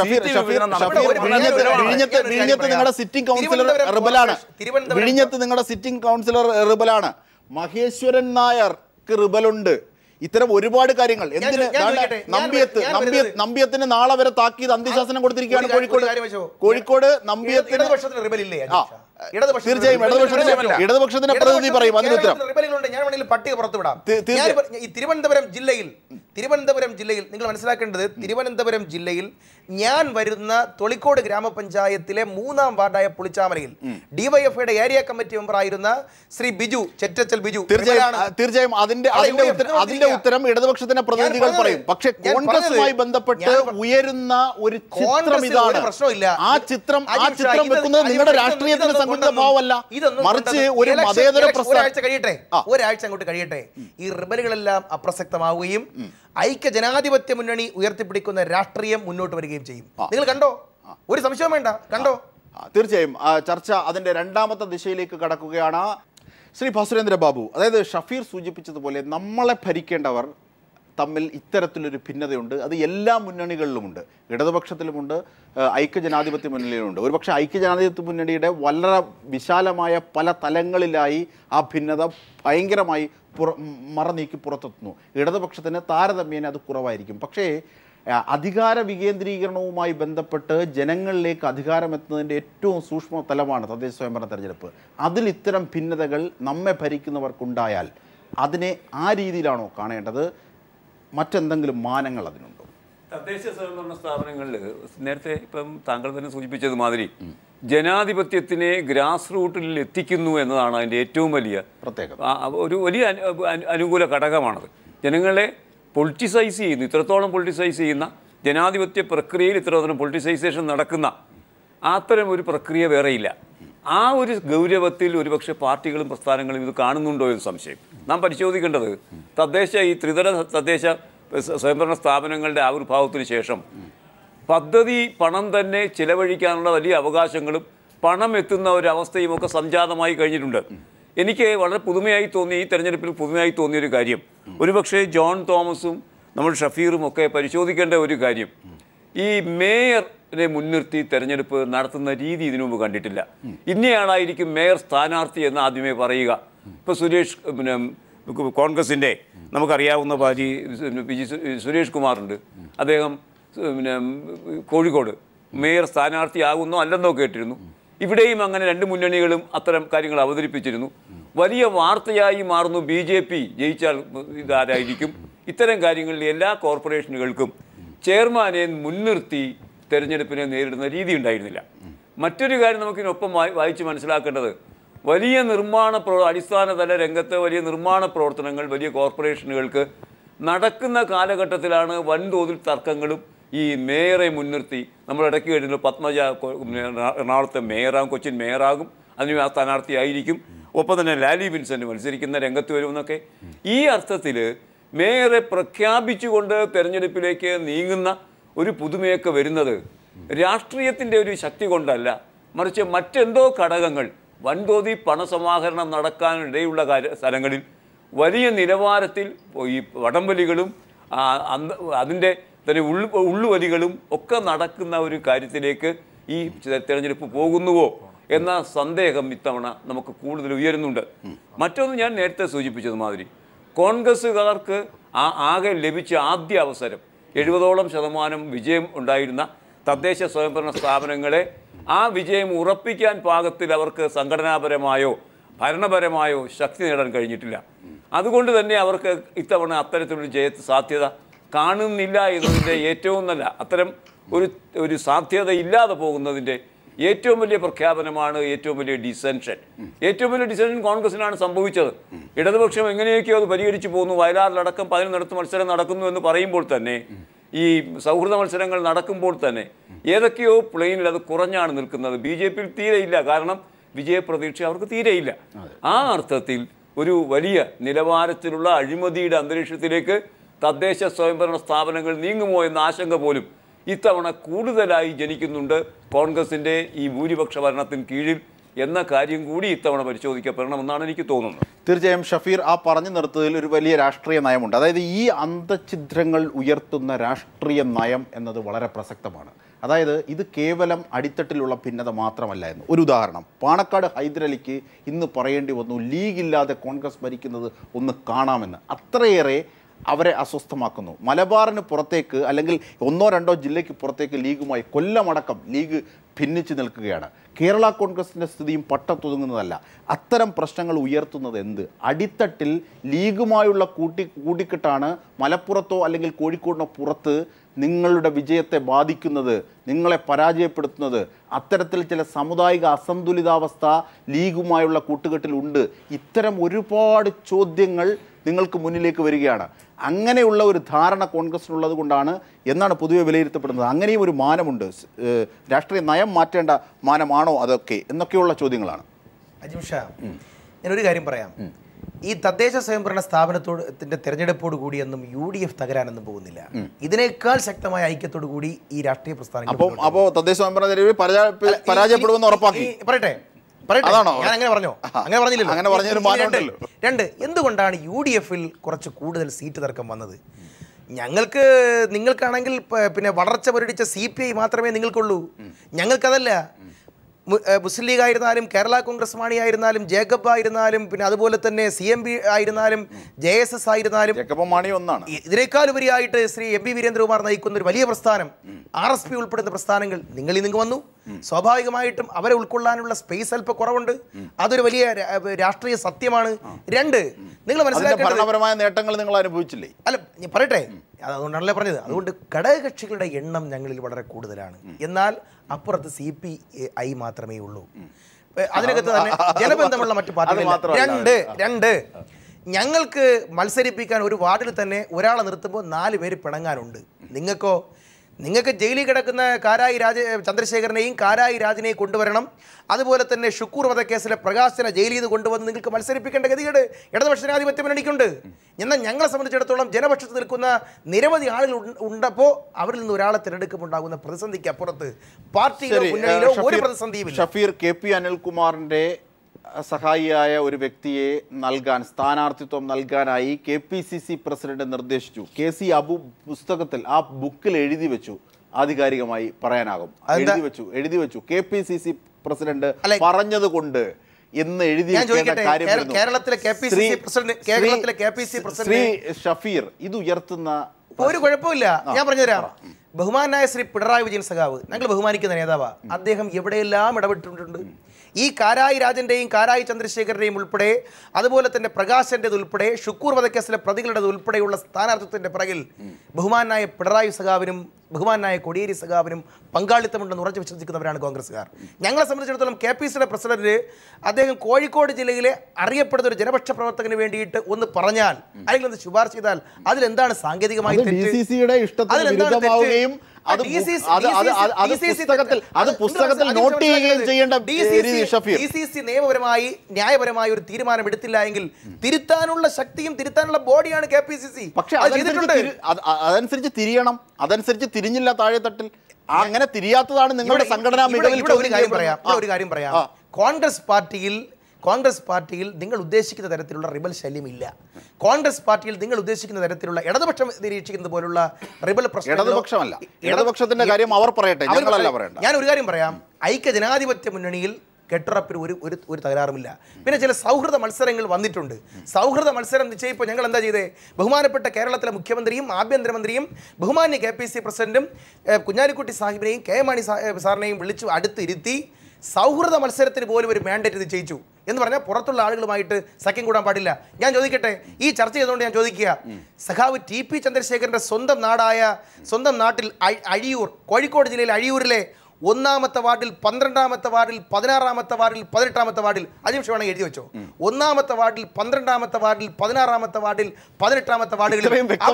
Speaker 1: വിഴിഞ്ഞത്ത് നിങ്ങളുടെ സിറ്റിംഗ് കൗൺസിലർ റിബലാണ് വിഴിഞ്ഞത്ത് നിങ്ങളുടെ സിറ്റിംഗ് കൗൺസിലർ റിബലാണ് മഹേശ്വരൻ നായർക്ക് റിബലുണ്ട്. ഇത്തരം ഒരുപാട് കാര്യങ്ങൾ. എന്തിന് നമ്പിയത്ത് നമ്പിയത്ത് നമ്പിയത്തിന് നാളെ വരെ താക്കീത് അന്ത്യശാസനം കൊടുത്തിരിക്കുകയാണ് കോഴിക്കോട്. കോഴിക്കോട് നമ്പിയത്തിന് തീർച്ചയായും ഇടതുപക്ഷത്തിന്റെ ഇടതുപക്ഷത്തിന്റെ പ്രതിനിധി പറയും അതിന് ഉത്തരം.
Speaker 3: ഞാൻ വേണമെങ്കിൽ പട്ടിക പുറത്തുവിടാം. ഈ തിരുവനന്തപുരം ജില്ലയിൽ തിരുവനന്തപുരം ജില്ലയിൽ നിങ്ങൾ മനസ്സിലാക്കേണ്ടത് തിരുവനന്തപുരം ജില്ലയിൽ ഞാൻ വരുന്ന തൊളിക്കോട് ഗ്രാമപഞ്ചായത്തിലെ മൂന്നാം വാർഡായ പുളിച്ചാമരയിൽ ഡിവൈഎഫ്ഐയുടെ ഏരിയ കമ്മിറ്റി മെമ്പർ ആയിരുന്ന ശ്രീ ബിജു ചെറ്റച്ചൽ ബിജു
Speaker 1: തീർച്ചയായും അതിന്റെ അതിന്റെ ഉത്തരം ഇടതുപക്ഷത്തിന്റെ പ്രതിനിധികൾ പറയും. പക്ഷേ കോൺഗ്രസുമായി ബന്ധപ്പെട്ട് ഉയരുന്ന ഒരു ചിത്രം ഇതാണ്.
Speaker 3: പ്രശ്നമില്ല.
Speaker 1: ആ ചിത്രം ആ ചിത്രം വെക്കുന്നത് നിങ്ങളുടെ രാഷ്ട്രീയത്തിന്റെ സങ്കുചിത ഭാവമല്ല, മറിച്ച് ഒരു മതേതര
Speaker 3: ഒരാഴ്ച കഴിയട്ടെ ഒരാഴ്ച അങ്ങോട്ട് കഴിയട്ടെ ഈ റിബലുകളെല്ലാം അപ്രസക്തമാവുകയും ഐക്യ ജനാധിപത്യ മുന്നണി ഉയർത്തിപ്പിടിക്കുന്ന രാഷ്ട്രീയം മുന്നോട്ട് വരികയും ചെയ്യും. നിങ്ങൾ കണ്ടോ? ഒരു സംശയം വേണ്ട, കണ്ടോ?
Speaker 1: തീർച്ചയായും ചർച്ച അതിന്റെ രണ്ടാമത്തെ ദിശയിലേക്ക് കടക്കുകയാണ്. ശ്രീ ഭാസുരേന്ദ്ര ബാബു, അതായത് ഷഫീർ സൂചിപ്പിച്ചതുപോലെ നമ്മളെ ഭരിക്കേണ്ടവർ തമ്മിൽ ഇത്തരത്തിലൊരു ഭിന്നതയുണ്ട്. അത് എല്ലാ മുന്നണികളിലുമുണ്ട്, ഇടതുപക്ഷത്തിലുമുണ്ട്, ഐക്യജനാധിപത്യ മുന്നണിയിലുമുണ്ട്. ഒരുപക്ഷെ ഐക്യജനാധിപത്യ മുന്നണിയുടെ വളരെ വിശാലമായ പല തലങ്ങളിലായി ആ ഭിന്നത ഭയങ്കരമായി പുറ മറനീക്കി പുറത്തെത്തുന്നു. ഇടതുപക്ഷത്തിന് താരതമ്യേന അത് കുറവായിരിക്കും. പക്ഷേ അധികാര വികേന്ദ്രീകരണവുമായി ബന്ധപ്പെട്ട് ജനങ്ങളിലേക്ക് അധികാരം എത്തുന്നതിൻ്റെ ഏറ്റവും സൂക്ഷ്മ തലമാണ് തദ്ദേശ സ്വയംഭരണ തെരഞ്ഞെടുപ്പ്. അതിൽ ഇത്തരം ഭിന്നതകൾ നമ്മെ ഭരിക്കുന്നവർക്കുണ്ടായാൽ അതിനെ ആ രീതിയിലാണോ കാണേണ്ടത്? മറ്റെന്തെങ്കിലും മാനങ്ങൾ അതിനുണ്ടോ?
Speaker 4: തദ്ദേശ സ്വയംഭരണ സ്ഥാപനങ്ങളിൽ നേരത്തെ ഇപ്പം താങ്കൾ തന്നെ സൂചിപ്പിച്ചത് മാതിരി ജനാധിപത്യത്തിനെ ഗ്രാസ് റൂട്ടിൽ എത്തിക്കുന്നു എന്നതാണ് അതിൻ്റെ ഏറ്റവും വലിയ
Speaker 1: പ്രത്യേകത.
Speaker 4: ഒരു വലിയ അനുകൂല ഘടകമാണത്. ജനങ്ങളെ പൊളിറ്റിസൈസ് ചെയ്യുന്നു. ഇത്രത്തോളം പൊളിറ്റിസൈസ് ചെയ്യുന്ന ജനാധിപത്യ പ്രക്രിയയിൽ ഇത്രത്തോളം പൊളിറ്റിസൈസേഷൻ നടക്കുന്ന അത്തരം ഒരു പ്രക്രിയ വേറെയില്ല. ആ ഒരു ഗൗരവത്തിൽ ഒരുപക്ഷെ പാർട്ടികളും പ്രസ്ഥാനങ്ങളും ഇത് കാണുന്നുണ്ടോ എന്ന് സംശയം. നാം പരിശോധിക്കേണ്ടത് തദ്ദേശ ഈ ത്രിതല തദ്ദേശ സ്വയംഭരണ സ്ഥാപനങ്ങളുടെ ആവിർഭാവത്തിന് ശേഷം പദ്ധതി പണം തന്നെ ചിലവഴിക്കാനുള്ള വലിയ അവകാശങ്ങളും പണം എത്തുന്ന ഒരവസ്ഥയും ഒക്കെ സംജാതമായി കഴിഞ്ഞിട്ടുണ്ട്. എനിക്ക് വളരെ പുതുമയായി തോന്നിയ ഈ തെരഞ്ഞെടുപ്പിൽ പുതുമയായി തോന്നിയൊരു കാര്യം, ഒരുപക്ഷെ ജോൺ തോമസും നമ്മൾ ഷഫീറും ഒക്കെ പരിശോധിക്കേണ്ട ഒരു കാര്യം, ഈ മേയറിനെ മുൻനിർത്തി തെരഞ്ഞെടുപ്പ് നടത്തുന്ന രീതി ഇതിനു മുമ്പ് കണ്ടിട്ടില്ല. ഇന്നയാളായിരിക്കും മേയർ സ്ഥാനാർത്ഥി എന്ന് ആദ്യമേ പറയുക. ഇപ്പോൾ സുരേഷ് പിന്നെ കോൺഗ്രസിൻ്റെ നമുക്കറിയാവുന്ന പാർട്ടി സുരേഷ് കുമാറുണ്ട്, അദ്ദേഹം പിന്നെ കോഴിക്കോട് മേയർ സ്ഥാനാർത്ഥിയാകുന്നോ അല്ലെന്നോ കേട്ടിരുന്നു. ഇവിടെയും അങ്ങനെ രണ്ട് മുന്നണികളും അത്തരം കാര്യങ്ങൾ അവതരിപ്പിച്ചിരുന്നു. വലിയ വാർത്തയായി മാറുന്നു ബി ജെ പി ജയിച്ചാൽ ഇതാരായിരിക്കും. ഇത്തരം കാര്യങ്ങളിൽ എല്ലാ കോർപ്പറേഷനുകൾക്കും ചെയർമാനെ മുൻനിർത്തി തെരഞ്ഞെടുപ്പിനെ നേരിടുന്ന രീതി ഉണ്ടായിരുന്നില്ല. മറ്റൊരു കാര്യം നമുക്കിതിനൊപ്പം വായിച്ച് മനസ്സിലാക്കേണ്ടത്, വലിയ നിർമ്മാണ പ്രോ അടിസ്ഥാനതല രംഗത്ത് വലിയ നിർമ്മാണ പ്രവർത്തനങ്ങൾ വലിയ കോർപ്പറേഷനുകൾക്ക് നടക്കുന്ന കാലഘട്ടത്തിലാണ് വൻതോതിൽ തർക്കങ്ങളും ഈ മേയറെ മുൻനിർത്തി നമ്മൾ ഇടയ്ക്ക് കഴിഞ്ഞ പത്മജ എറണാകുളത്തെ മേയറാകും, കൊച്ചിൻ മേയറാകും, അതിന് ആ സ്ഥാനാർത്ഥിയായിരിക്കും, ഒപ്പം തന്നെ ലാലി വിൻസെൻ്റ് മത്സരിക്കുന്ന രംഗത്ത് വരുമെന്നൊക്കെ. ഈ അർത്ഥത്തിൽ മേയറെ പ്രഖ്യാപിച്ചുകൊണ്ട് തെരഞ്ഞെടുപ്പിലേക്ക് നീങ്ങുന്ന ഒരു പുതുമയൊക്കെ വരുന്നത് രാഷ്ട്രീയത്തിൻ്റെ ഒരു ശക്തി കൊണ്ടല്ല, മറിച്ച് മറ്റെന്തോ ഘടകങ്ങൾ വൻതോതിൽ പണസമാഹരണം നടക്കാനിടയുള്ള കാര്യ സ്ഥലങ്ങളിൽ വലിയ നിലവാരത്തിൽ ഈ വടംവലികളും അതിൻ്റെ തന്നെ ഉള്ളു ഉള്ളുവലികളും ഒക്കെ നടക്കുന്ന ഒരു കാര്യത്തിലേക്ക് ഈ തെരഞ്ഞെടുപ്പ് പോകുന്നുവോ എന്ന സന്ദേഹം ഇത്തവണ നമുക്ക് കൂടുതൽ ഉയരുന്നുണ്ട്. മറ്റൊന്ന് ഞാൻ നേരത്തെ സൂചിപ്പിച്ചത് മാതിരി കോൺഗ്രസ്സുകാർക്ക് ആ ആകെ ലഭിച്ച ആദ്യ അവസരം എഴുപതോളം ശതമാനം വിജയം ഉണ്ടായിരുന്ന തദ്ദേശ സ്വയംഭരണ സ്ഥാപനങ്ങളെ ആ വിജയം ഉറപ്പിക്കാൻ പാകത്തിൽ അവർക്ക് സംഘടനാപരമായോ ഭരണപരമായോ ശക്തി നേടാൻ കഴിഞ്ഞിട്ടില്ല. അതുകൊണ്ട് തന്നെ അവർക്ക് ഇത്തവണ അത്തരത്തിലൊരു ജയ സാധ്യത കാണുന്നില്ല എന്നതിൻ്റെ ഏറ്റവും നല്ല അത്തരം ഒരു ഒരു സാധ്യത ഇല്ലാതെ പോകുന്നതിൻ്റെ ഏറ്റവും വലിയ പ്രഖ്യാപനമാണ് ഏറ്റവും വലിയ ഡിസെൻഷൻ. ഏറ്റവും വലിയ ഡിസെൻഷൻ കോൺഗ്രസിനാണ് സംഭവിച്ചത്. ഇടതുപക്ഷം എങ്ങനെയൊക്കെയോ അത് പരിഹരിച്ചു പോകുന്നു. വയലാറിലടക്കം പതിനൊന്നിടത്ത് മത്സരം നടക്കുന്നു എന്ന് പറയുമ്പോൾ തന്നെ, ഈ സൗഹൃദ മത്സരങ്ങൾ നടക്കുമ്പോൾ തന്നെ ഏതൊക്കെയോ പ്ലെയിനിൽ അത് കുറഞ്ഞാണ് നിൽക്കുന്നത്. ബി ജെ പിയിൽ തീരെയില്ല, കാരണം വിജയപ്രതീക്ഷ അവർക്ക് തീരെയില്ല. ആ അർത്ഥത്തിൽ ഒരു വലിയ നിലവാരത്തിലുള്ള അഴിമതിയുടെ അന്തരീക്ഷത്തിലേക്ക് തദ്ദേശ സ്വയംഭരണ സ്ഥാപനങ്ങൾ നീങ്ങുമോ എന്ന ആശങ്ക പോലും ഇത്തവണ കൂടുതലായി ജനിക്കുന്നുണ്ട് കോൺഗ്രസിൻ്റെ ഈ ഭൂരിപക്ഷ ഭരണത്തിന് കീഴിൽ എന്ന കാര്യം കൂടി ഇത്തവണ പരിശോധിക്കപ്പെടണമെന്നാണ് എനിക്ക് തോന്നുന്നത്.
Speaker 1: തീർച്ചയായും ഷഫീർ ആ പറഞ്ഞു നിർത്തതിൽ ഒരു വലിയ രാഷ്ട്രീയ നയമുണ്ട്. അതായത് ഈ അന്തഛിദ്രങ്ങൾ ഉയർത്തുന്ന രാഷ്ട്രീയ നയം എന്നത് വളരെ പ്രസക്തമാണ്. അതായത് ഇത് കേവലം അടിത്തട്ടിലുള്ള ഭിന്നത മാത്രമല്ല എന്ന്. ഒരു ഉദാഹരണം, പാണക്കാട് ഹൈദരലിക്ക് ഇന്ന് പറയേണ്ടി വന്നു ലീഗില്ലാതെ കോൺഗ്രസ് ഭരിക്കുന്നത് ഒന്ന് കാണാമെന്ന്. അത്രയേറെ അവരെ അസ്വസ്ഥമാക്കുന്നു. മലബാറിന് പുറത്തേക്ക് അല്ലെങ്കിൽ ഒന്നോ രണ്ടോ ജില്ലയ്ക്ക് പുറത്തേക്ക് ലീഗുമായി കൊല്ലമടക്കം ലീഗ് ഭിന്നിച്ച് നിൽക്കുകയാണ്. കേരള കോൺഗ്രസിൻ്റെ സ്ഥിതിയും പട്ടത്തൊതുങ്ങുന്നതല്ല. അത്തരം പ്രശ്നങ്ങൾ ഉയർത്തുന്നത് എന്ത്? അടിത്തട്ടിൽ ലീഗുമായുള്ള കൂട്ടി കൂട്ടിക്കെട്ടാണ് മലപ്പുറത്തോ അല്ലെങ്കിൽ കോഴിക്കോടിനോ പുറത്ത് നിങ്ങളുടെ വിജയത്തെ ബാധിക്കുന്നത്, നിങ്ങളെ പരാജയപ്പെടുത്തുന്നത്. അത്തരത്തിൽ ചില സാമുദായിക അസന്തുലിതാവസ്ഥ ലീഗുമായുള്ള കൂട്ടുകെട്ടിലുണ്ട്. ഇത്തരം ഒരുപാട് ചോദ്യങ്ങൾ നിങ്ങൾക്ക് മുന്നിലേക്ക് വരികയാണ്. അങ്ങനെയുള്ള ഒരു ധാരണ കോൺഗ്രസിനുള്ളത് കൊണ്ടാണ് എന്നാണ് പൊതുവെ വിലയിരുത്തപ്പെടുന്നത്. അങ്ങനെയും ഒരു മാനമുണ്ട്. രാഷ്ട്രീയ നയം മാറ്റേണ്ട മാനമാണോ അതൊക്കെ എന്നൊക്കെയുള്ള ചോദ്യങ്ങളാണ്.
Speaker 3: അജിം ഷാ, ഞാനൊരു കാര്യം പറയാം. ഈ തദ്ദേശ സ്വയംഭരണ സ്ഥാപനത്തോടത്തിന്റെ തെരഞ്ഞെടുപ്പോട് കൂടിയൊന്നും യു ഡി എഫ് തകരാനൊന്നും പോകുന്നില്ല. ഇതിനേക്കാൾ ശക്തമായ ഐക്യത്തോടു കൂടി ഈ രാഷ്ട്രീയ പ്രസ്ഥാനങ്ങൾ
Speaker 1: അപ്പോ തദ്ദേശ സ്വയംഭരണ തെരഞ്ഞെടുപ്പിൽ പരാജയപ്പെടുമെന്ന് ഉറപ്പാക്കി.
Speaker 3: പറയട്ടെ പറയട്ടെ ഞാൻ അങ്ങനെ പറഞ്ഞോ? അങ്ങനെ പറഞ്ഞില്ലല്ലോ.
Speaker 1: അങ്ങനെ പറഞ്ഞൊരു മാനമുണ്ടല്ലോ.
Speaker 3: രണ്ട്, എന്തുകൊണ്ടാണ് യു ഡി എഫിൽ കുറച്ച് കൂടുതൽ സീറ്റ് തർക്കം വന്നത്? ഞങ്ങൾക്ക് നിങ്ങൾക്കാണെങ്കിൽ പിന്നെ വളർച്ച പുരടിച്ച സി പി ഐ മാത്രമേ നിങ്ങൾക്കുള്ളൂ. ഞങ്ങൾക്കതല്ല. മുസ്ലിം ലീഗ് ആയിരുന്നാലും കേരള കോൺഗ്രസ് മാണി ആയിരുന്നാലും ജേക്കബ് ആയിരുന്നാലും പിന്നെ അതുപോലെ തന്നെ സി എം പി ആയിരുന്നാലും ജെ എസ് എസ് ആയിരുന്നാലും ഇതിനേക്കാൾ ഉപരിയായിട്ട് ശ്രീ എം പി വീരേന്ദ്രകുമാർ നയിക്കുന്ന ഒരു വലിയ പ്രസ്ഥാനം, ആർ എസ് പി ഉൾപ്പെടുന്ന പ്രസ്ഥാനങ്ങൾ നിങ്ങളിൽ നിന്ന് വന്നു. സ്വാഭാവികമായിട്ടും അവരെ ഉൾക്കൊള്ളാനുള്ള സ്പേസ് അല്പം കുറവുണ്ട്. അതൊരു വലിയ രാഷ്ട്രീയ സത്യമാണ്. രണ്ട്, നിങ്ങൾ മനസ്സിലാക്കേണ്ട
Speaker 1: നേട്ടങ്ങൾ നിങ്ങൾ അനുഭവിച്ചില്ലേ?
Speaker 3: അല്ല, ഞാൻ പറയട്ടെ, അതുകൊണ്ടാണല്ലേ പറഞ്ഞത്. അതുകൊണ്ട് ഘടകകക്ഷികളുടെ എണ്ണം ഞങ്ങളിൽ വളരെ കൂടുതലാണ്. എന്നാൽ അപ്പുറത്ത് സി പി ഐ മാത്രമേ ഉള്ളൂ. അതിനകത്ത് തന്നെ ജനബന്ധമുള്ള മറ്റു പാർട്ടികൾ. രണ്ട് രണ്ട് ഞങ്ങൾക്ക് മത്സരിപ്പിക്കാൻ ഒരു വാർഡിൽ തന്നെ ഒരാളെ നിർത്തുമ്പോൾ നാല് പേര് പിണങ്ങാനുണ്ട്. നിങ്ങൾക്കോ? നിങ്ങൾക്ക് ജയിലിൽ കിടക്കുന്ന കാരായി രാജ ചന്ദ്രശേഖരനെയും കാരായി രാജനെയും കൊണ്ടുവരണം. അതുപോലെ തന്നെ ഷുക്കൂർ വധക്കേസിലെ പ്രകാശനെ ജയിലിൽ നിന്ന് കൊണ്ടുവന്ന് നിങ്ങൾക്ക് മത്സരിപ്പിക്കേണ്ട ഗതികേട് ഇടതുപക്ഷ ജനാധിപത്യ മുന്നണിക്കുണ്ട്. എന്നാൽ ഞങ്ങളെ സംബന്ധിച്ചിടത്തോളം ജനപക്ഷത്ത് നിൽക്കുന്ന നിരവധി ആളുകൾ ഉണ്ടപ്പോൾ അവരിൽ നിന്ന് ഒരാളെ തിരഞ്ഞെടുക്കുമ്പോണ്ടാകുന്ന പ്രതിസന്ധിക്ക് അപ്പുറത്ത് പാർട്ടിയുടെ മുന്നണിയിലോ ഒരു പ്രതിസന്ധിയും.
Speaker 1: ഷഫീർ, കെ പി അനിൽകുമാറിന്റെ സഹായിയായ ഒരു വ്യക്തിയെ നൽകാൻ, സ്ഥാനാർത്ഥിത്വം നൽകാനായി K P C C president നിർദ്ദേശിച്ചു. കെ സി അബു പുസ്തകത്തിൽ ആ ബുക്കിൽ എഴുതി വെച്ചു, ആധികാരികമായി പറയാനാകും, എഴുതി വെച്ചു എഴുതി വെച്ചു K P C C president പറഞ്ഞത് കൊണ്ട് എന്ന് എഴുതി. ശ്രീ ഷഫീർ, ഇത് ഉയർത്തുന്ന
Speaker 3: ഒരു കുഴപ്പമില്ല. ഞാൻ പറഞ്ഞുതരാം. ബഹുമാനായ ശ്രീ പിണറായി വിജയൻ സഖാവ്, ഞങ്ങൾ ബഹുമാനിക്കുന്ന നേതാവാ. അദ്ദേഹം എവിടെയെല്ലാം ഇടപെട്ടിട്ടുണ്ട്. ഈ കാരായി രാജന്റെയും കാരായി ചന്ദ്രശേഖരന്റെയും ഉൾപ്പെടെ അതുപോലെ തന്നെ പ്രകാശന്റേത് ഉൾപ്പെടെ ഷുക്കൂർ വധക്കേസിലെ പ്രതികളുടേത് ഉൾപ്പെടെയുള്ള സ്ഥാനാർത്ഥിത്വത്തിന്റെ പിറകിൽ ബഹുമാനായ പിണറായി സഖാവിനും ബഹുമാനായ കോടിയേരി സഖാവിനും പങ്കാളിത്തമുണ്ടെന്ന് ഉറച്ചു വിശ്വസിക്കുന്നവരാണ് കോൺഗ്രസ്സുകാർ. ഞങ്ങളെ സംബന്ധിച്ചിടത്തോളം കെ പി സിയുടെ പ്രസിഡന്റ് അദ്ദേഹം കോഴിക്കോട് ജില്ലയിലെ അറിയപ്പെടുന്ന ഒരു ജനപക്ഷ പ്രവർത്തകന് വേണ്ടിയിട്ട് ഒന്ന് പറഞ്ഞാൽ അല്ലെങ്കിൽ ഒന്ന് ശുപാർശ ചെയ്താൽ അതിലെന്താണ് സാങ്കേതികമായി നിയമപരമായി ന്യായപരമായ ഒരു തീരുമാനം എടുത്തില്ല എങ്കിൽ തിരുത്താനുള്ള ശക്തിയും തിരുത്താനുള്ള ബോഡിയാണ് കെ പി സി സി.
Speaker 1: പക്ഷേ അതനുസരിച്ച് തിരിയണം. അതനുസരിച്ച് തിരിഞ്ഞില്ല താഴെത്തട്ടിൽ. അങ്ങനെ തിരിയാത്തതാണ് നിങ്ങളുടെ സംഘടനാ മികവിൽ.
Speaker 3: ഒരു കാര്യം പറയാം ഒരു കാര്യം പറയാം കോൺഗ്രസ് പാർട്ടിയിൽ കോൺഗ്രസ് പാർട്ടിയിൽ നിങ്ങൾ ഉദ്ദേശിക്കുന്ന തരത്തിലുള്ള റിബൽ ശല്യമില്ല. കോൺഗ്രസ് പാർട്ടിയിൽ നിങ്ങൾ ഉദ്ദേശിക്കുന്ന തരത്തിലുള്ള ഇടതുപക്ഷം നിരീക്ഷിക്കുന്നത് പോലുള്ള റിബൽ പ്രശ്നം
Speaker 1: ഇടതുപക്ഷമല്ല. ഇടതുപക്ഷത്തിന്റെ കാര്യം അവർ പറയട്ടെ, ഞങ്ങളല്ല പറയണ്ട.
Speaker 3: ഞാൻ ഒരു കാര്യം പറയാം. ഐക്യ ജനാധിപത്യ മുന്നണിയിൽ കെട്ടുറപ്പിന് ഒരു ഒരു ഒരു തകരാറുമില്ല. പിന്നെ ചില സൗഹൃദ മത്സരങ്ങൾ വന്നിട്ടുണ്ട്. സൗഹൃദ മത്സരം നിശ്ചയിപ്പോൾ ഞങ്ങൾ എന്താ ചെയ്തേ? ബഹുമാനപ്പെട്ട കേരളത്തിലെ മുഖ്യമന്ത്രിയും ആഭ്യന്തരമന്ത്രിയും ബഹുമാന്യ കെ പി സി പ്രസിഡന്റും കുഞ്ഞാലിക്കുട്ടി സാഹിബിനെയും കെ മാണി സാറിനെയും വിളിച്ചു അടുത്തിരുത്തി സൗഹൃദ മത്സരത്തിന് പോലും ഒരു മാൻഡേറ്റ് നിശ്ചയിച്ചു. എന്ന് പറഞ്ഞാൽ പുറത്തുള്ള ആളുകളുമായിട്ട് സഖ്യം കൂടാൻ പാടില്ല. ഞാൻ ചോദിക്കട്ടെ, ഈ ചർച്ച ചെയ്തുകൊണ്ട് ഞാൻ ചോദിക്കുക, സഖാവ് ടി പി ചന്ദ്രശേഖരന്റെ സ്വന്തം നാടായ സ്വന്തം നാട്ടിൽ അഴിയൂർ, കോഴിക്കോട് ജില്ലയിലെ അഴിയൂരിലെ ഒന്നാമത്തെ വാർഡിൽ പന്ത്രണ്ടാമത്തെ വാർഡിൽ പതിനാറാമത്തെ വാർഡിൽ പതിനെട്ടാമത്തെ വാർഡിൽ അജിംഷ വേണമെങ്കിൽ എഴുതി വെച്ചോ. ഒന്നാമത്തെ വാർഡിൽ പന്ത്രണ്ടാമത്തെ വാർഡിൽ പതിനാറാമത്തെ വാർഡിൽ പതിനെട്ടാമത്തെ വാർഡുകളിൽ